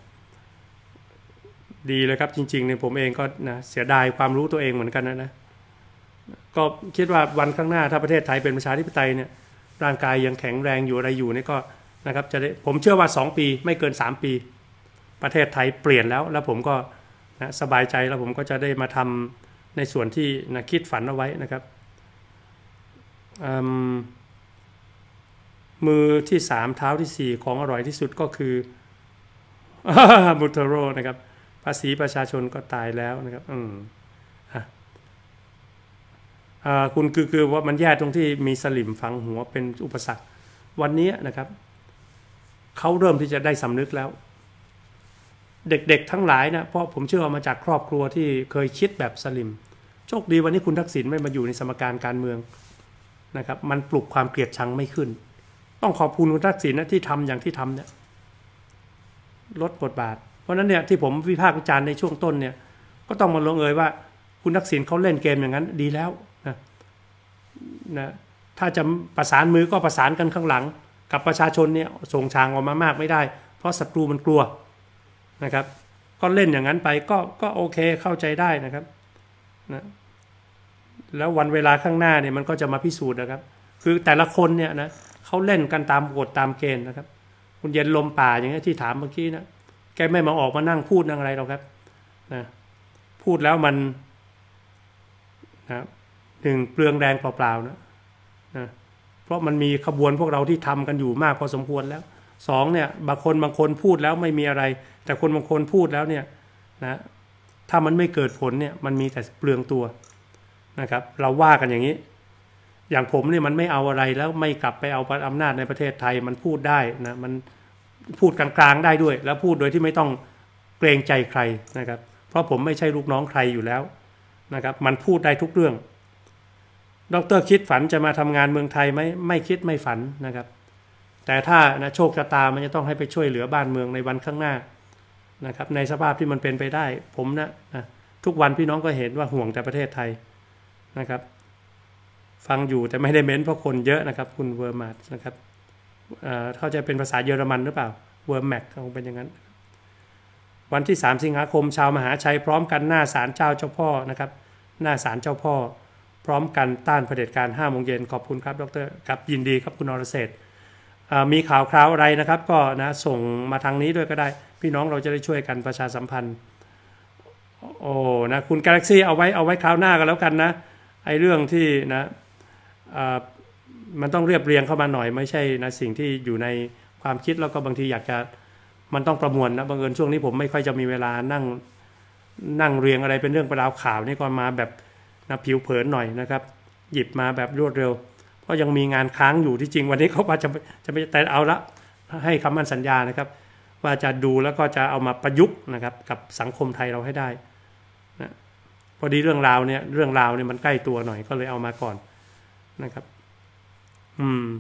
ดีเลยครับจริงๆเนี่ยผมเองก็นะเสียดายความรู้ตัวเองเหมือนกันนะนะก็คิดว่าวันข้างหน้าถ้าประเทศไทยเป็นประชาธิปไตยเนี่ยร่างกายยังแข็งแรงอยู่อะไรอยู่นี่ก็นะครับจะได้ผมเชื่อว่าสองปีไม่เกินสามปีประเทศไทยเปลี่ยนแล้วแล้วผมก็นะสบายใจแล้วผมก็จะได้มาทำในส่วนที่นะคิดฝันเอาไว้นะครับมือที่สามเท้าที่สี่ของอร่อยที่สุดก็คือมุทโรนะครับภาษีประชาชนก็ตายแล้วนะครับอืมอ่าคุณคือคือว่ามันแย่ตรงที่มีสลิมฝังหัวเป็นอุปสรรควันนี้นะครับเขาเริ่มที่จะได้สำนึกแล้วเด็กๆทั้งหลายนะเพราะผมเชื่อว่ามาจากครอบครัวที่เคยคิดแบบสลิมโชคดีวันนี้คุณทักษิณไม่มาอยู่ในสมการการเมืองนะครับมันปลุกความเกลียดชังไม่ขึ้นต้องขอบคุณคุณทักษิณนะที่ทำอย่างที่ทำเนี่ยลดบทบาทเพราะนั้นเนี่ยที่ผมวิพากษ์วิจารณ์ในช่วงต้นเนี่ยก็ต้องมาลงเอยว่าคุณทักษิณเขาเล่นเกมอย่างนั้นดีแล้วนะนะถ้าจะประสานมือก็ประสานกันข้างหลังกับประชาชนเนี่ยส่งทางออกมามากไม่ได้เพราะศัตรูมันกลัวนะครับก็เล่นอย่างนั้นไปก็ก็โอเคเข้าใจได้นะครับนะแล้ววันเวลาข้างหน้าเนี่ยมันก็จะมาพิสูจน์นะครับคือแต่ละคนเนี่ยนะเขาเล่นกันตามกฎตามเกณฑ์นะครับคุณเย็นลมป่าอย่างนี้ที่ถามเมื่อกี้นะแกไม่มาออกมานั่งพูดนั่งอะไรหรอกครับนะพูดแล้วมันนะหนึ่งเปลืองแรงเปล่าๆนะนะเพราะมันมีขบวนพวกเราที่ทำกันอยู่มากพอสมควรแล้วสองเนี่ยบางคนบางคนพูดแล้วไม่มีอะไรแต่คนบางคนพูดแล้วเนี่ยนะถ้ามันไม่เกิดผลเนี่ยมันมีแต่เปลืองตัวนะครับเราว่ากันอย่างนี้อย่างผมเนี่ยมันไม่เอาอะไรแล้วไม่กลับไปเอาอำนาจในประเทศไทยมันพูดได้นะมันพูดกลางๆได้ด้วยแล้วพูดโดยที่ไม่ต้องเกรงใจใครนะครับเพราะผมไม่ใช่ลูกน้องใครอยู่แล้วนะครับมันพูดได้ทุกเรื่องดร.คิดฝันจะมาทำงานเมืองไทยไหมไม่คิดไม่ฝันนะครับแต่ถ้านะโชคชะตามันจะต้องให้ไปช่วยเหลือบ้านเมืองในวันข้างหน้านะครับในสภาพที่มันเป็นไปได้ผมนะนะทุกวันพี่น้องก็เห็นว่าห่วงแต่ประเทศไทยนะครับฟังอยู่แต่ไม่ได้เม้นเพราะคนเยอะนะครับคุณเวอร์มาร์นะครับเข้าใจเป็นภาษาเยอรมันหรือเปล่าเวอร์แม็กคงเป็นอย่างนั้นวันที่สามสิงหาคมชาวมหาชัยพร้อมกันหน้าศาลเจ้าเจ้าพ่อนะครับหน้าศาลเจ้าพ่อพร้อมกันต้านเผด็จการห้าโมงเย็นขอบคุณครับดร.ครับยินดีครับคุณนรเศรษฐ์มีข่าวคราวอะไรนะครับก็นะส่งมาทางนี้ด้วยก็ได้พี่น้องเราจะได้ช่วยกันประชาสัมพันธ์โอ้นะคุณ Galaxy เอาไว้เอาไว้คราวหน้ากันแล้วกันนะไอ้เรื่องที่นะมันต้องเรียบเรียงเข้ามาหน่อยไม่ใช่นะสิ่งที่อยู่ในความคิดแล้วก็บางทีอยากจะมันต้องประมวลนะบังเอิญช่วงนี้ผมไม่ค่อยจะมีเวลานั่งนั่งเรียงอะไรเป็นเรื่องเป็นราวข่าวนี่ก็มาแบบนะผิวเผินหน่อยนะครับหยิบมาแบบรวดเร็วเพราะยังมีงานค้างอยู่ที่จริงวันนี้เขาว่าจะจะไม่แต่เอาละให้คำมั่นสัญญานะครับว่าจะดูแล้วก็จะเอามาประยุกต์นะครับกับสังคมไทยเราให้ได้นะพอดีเรื่องราวเนี่ยเรื่องราวเนี่ยมันใกล้ตัวหน่อยก็เลยเอามาก่อนนะครับอืม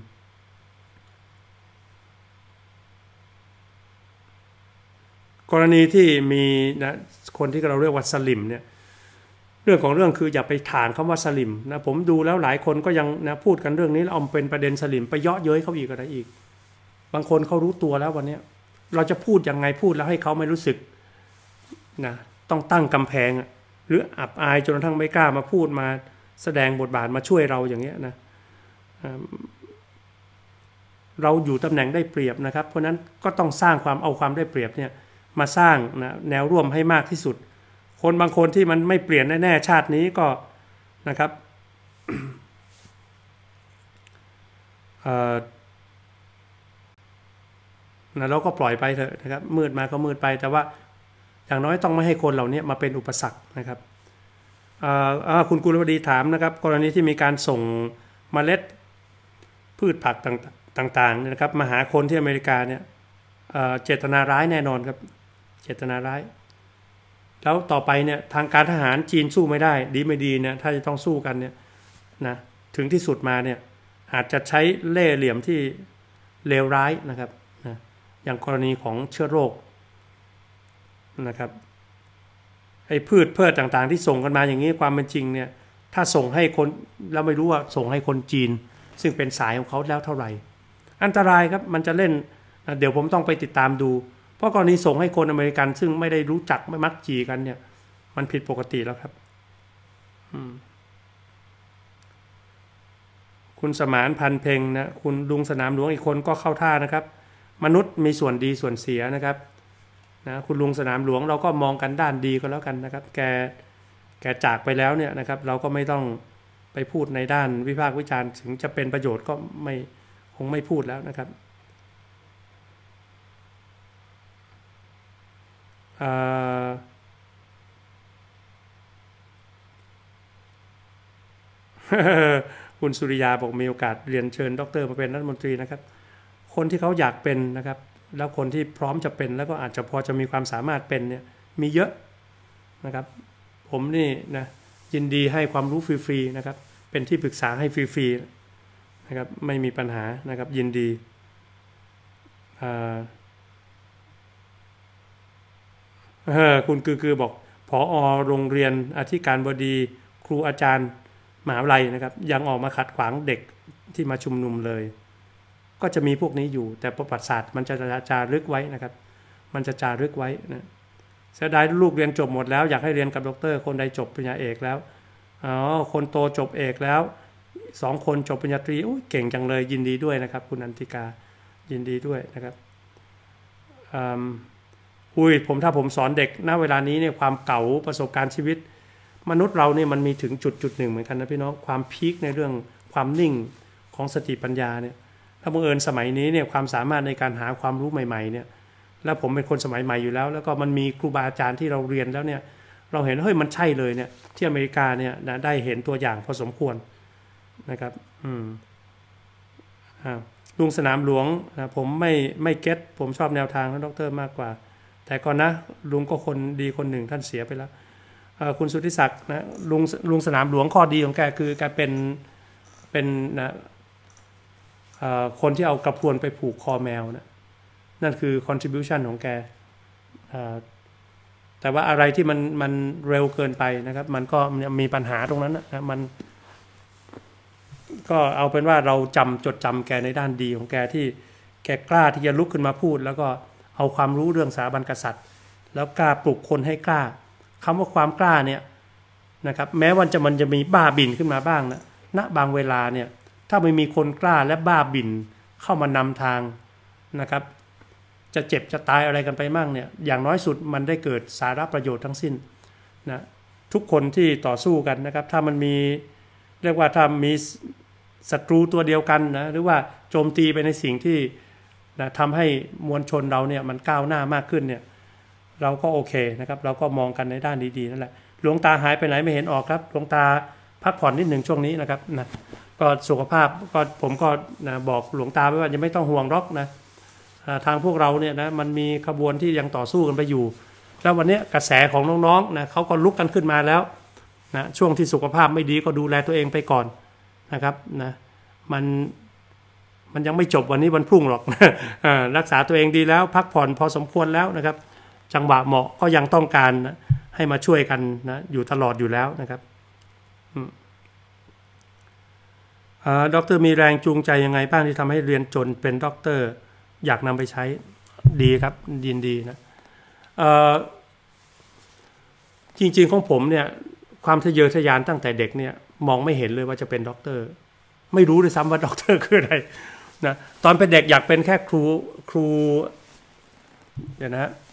กรณีที่มีนะคนที่เราเรียกว่าสลิมเนี่ยเรื่องของเรื่องคืออย่าไปฐานคำว่าสลิมนะผมดูแล้วหลายคนก็ยังนะพูดกันเรื่องนี้แล้วเอาเป็นประเด็นสลิมไปเยาะเย้ยเขาอีกอะไรอีกบางคนเขารู้ตัวแล้ววันนี้เราจะพูดยังไงพูดแล้วให้เขาไม่รู้สึกนะต้องตั้งกำแพงหรืออับอายจนกระทั่งไม่กล้ามาพูดมาแสดงบทบาทมาช่วยเราอย่างเงี้ยนะเราอยู่ตำแหน่งได้เปรียบนะครับเพราะนั้นก็ต้องสร้างความเอาความได้เปรียบเนี่ยมาสร้างนะแนวร่วมให้มากที่สุดคนบางคนที่มันไม่เปลี่ยนแน่ๆชาตินี้ก็นะครับนะเราก็ปล่อยไปเถอะนะครับมืดมาก็มืดไปแต่ว่าอย่างน้อยต้องไม่ให้คนเหล่านี้มาเป็นอุปสรรคนะครับคุณกุลวดีถามนะครับกรณีที่มีการส่งเมล็ดพืชผักต่างๆนะครับมาหาคนที่อเมริกาเนี่ยเจตนาร้ายแน่นอนครับเจตนาร้ายแล้วต่อไปเนี่ยทางการทหารจีนสู้ไม่ได้ดีไม่ดีเนี่ยถ้าจะต้องสู้กันเนี่ยนะถึงที่สุดมาเนี่ยอาจจะใช้เล่ห์เหลี่ยมที่เลวร้ายนะครับนะอย่างกรณีของเชื้อโรคนะครับไอ้พืชพืชต่างๆที่ส่งกันมาอย่างนี้ความเป็นจริงเนี่ยถ้าส่งให้คนเราไม่รู้ว่าส่งให้คนจีนซึ่งเป็นสายของเขาแล้วเท่าไหร่อันตรายครับมันจะเล่นเดี๋ยวผมต้องไปติดตามดูเพราะกรณีส่งให้คนอเมริกันซึ่งไม่ได้รู้จักไม่มักจีกันเนี่ยมันผิดปกติแล้วครับคุณสมานพันเพ็งนะคุณลุงสนามหลวงอีกคนก็เข้าท่านะครับมนุษย์มีส่วนดีส่วนเสียนะครับนะคุณลุงสนามหลวงเราก็มองกันด้านดีก็แล้วกันนะครับแกแกจากไปแล้วเนี่ยนะครับเราก็ไม่ต้องไปพูดในด้านวิพากษ์วิจารณ์ถึงจะเป็นประโยชน์ก็ไม่คงไม่พูดแล้วนะครับคุณสุริยาบอกมีโอกาสเรียนเชิญดร.มาเป็นรัฐมนตรีนะครับคนที่เขาอยากเป็นนะครับแล้วคนที่พร้อมจะเป็นแล้วก็อาจจะพอจะมีความสามารถเป็นเนี่ยมีเยอะนะครับผมนี่นะยินดีให้ความรู้ฟรีๆนะครับเป็นที่ปรึกษาให้ฟรีๆนะครับไม่มีปัญหานะครับยินดีคุณคือคือบอกผอ.โรงเรียนอธิการบดีครูอาจารย์มหาวิทยาลัยนะครับยังออกมาขัดขวางเด็กที่มาชุมนุมเลยก็จะมีพวกนี้อยู่แต่ประวัติศาสตร์มันจะจารึกไว้นะครับมันจะจารึกไว้นะเสียดายลูกเรียนจบหมดแล้วอยากให้เรียนกับด็อกเตอร์คนใดจบปริญญาเอกแล้วอ๋อคนโตจบเอกแล้วสองคนจบปริญญาตรีโอ้เก่งจังเลยยินดีด้วยนะครับคุณอันติกายินดีด้วยนะครับอุ้ยผมถ้าผมสอนเด็กณเวลานี้เนี่ยความเก่าประสบการณ์ชีวิตมนุษย์เราเนี่ยมันมีถึงจุดจุดหนึ่งเหมือนกันนะพี่น้องความพีคในเรื่องความนิ่งของสติปัญญาเนี่ยถ้าบังเอิญสมัยนี้เนี่ยความสามารถในการหาความรู้ใหม่ๆเนี่ยแล้วผมเป็นคนสมัยใหม่อยู่แล้วแล้วก็มันมีครูบาอาจารย์ที่เราเรียนแล้วเนี่ยเราเห็นเฮ้ยมันใช่เลยเนี่ยที่อเมริกาเนี่ยนะได้เห็นตัวอย่างพอสมควรนะครับอืมอ่าลุงสนามหลวงนะผมไม่ไม่เก็ตผมชอบแนวทางของดร.มากกว่าแต่ก่อนนะลุงก็คนดีคนหนึ่งท่านเสียไปแล้วคุณสุทธิศักดิ์นะลุงลุงสนามหลวงข้อดีของแกคือแกเป็นเป็นนะคนที่เอากระพวนไปผูกคอแมวนะนั่นคือ contribution ของแกแต่ว่าอะไรที่มันมันเร็วเกินไปนะครับมันก็มีปัญหาตรงนั้นนะมันก็เอาเป็นว่าเราจำจดจำแกในด้านดีของแกที่แกกล้าที่จะลุกขึ้นมาพูดแล้วก็เอาความรู้เรื่องสถาบันกษัตริย์แล้วกล้าปลุกคนให้กล้าคำว่าความกล้าเนี่ยนะครับแม้ว่าจะมันจะมีบ้าบิ่นขึ้นมาบ้างนะณบางเวลาเนี่ยถ้าไม่มีคนกล้าและบ้าบิ่นเข้ามานำทางนะครับจะเจ็บจะตายอะไรกันไปมั่งเนี่ยอย่างน้อยสุดมันได้เกิดสาระประโยชน์ทั้งสิ้นนะทุกคนที่ต่อสู้กันนะครับถ้ามันมีเรียกว่าถ้ามีศัตรูตัวเดียวกันนะหรือว่าโจมตีไปในสิ่งที่นะทำให้มวลชนเราเนี่ยมันก้าวหน้ามากขึ้นเนี่ยเราก็โอเคนะครับเราก็มองกันในด้านดีๆนั่นแหละหลวงตาหายไปไหนไม่เห็นออกครับหลวงตาพักผ่อนนิดหนึ่งช่วงนี้นะครับนะก็สุขภาพก็ผมก็นะบอกหลวงตาไว้ว่ายังไม่ต้องห่วงหรอกนะทางพวกเราเนี่ยนะมันมีขบวนที่ยังต่อสู้กันไปอยู่แล้ววันนี้กระแสของน้องๆนะเขาก็ลุกกันขึ้นมาแล้วนะช่วงที่สุขภาพไม่ดีก็ดูแลตัวเองไปก่อนนะครับนะมันมันยังไม่จบวันนี้วันพรุ่งหรอกรักษาตัวเองดีแล้วพักผ่อนพอสมควรแล้วนะครับจังหวะเหมาะก็ยังต้องการนะให้มาช่วยกันนะอยู่ตลอดอยู่แล้วนะครับดร.มีแรงจูงใจยังไงบ้างที่ทำให้เรียนจนเป็นด็อกเตอร์อยากนำไปใช้ดีครับยินดีนะจริงๆของผมเนี่ยความทะเยอทะยานตั้งแต่เด็กเนี่ยมองไม่เห็นเลยว่าจะเป็นด็อกเตอร์ไม่รู้ด้วยซ้ำว่าด็อกเตอร์คืออะไรนะตอนเป็นเด็กอยากเป็นแค่ครูครูเดี๋ยวนะ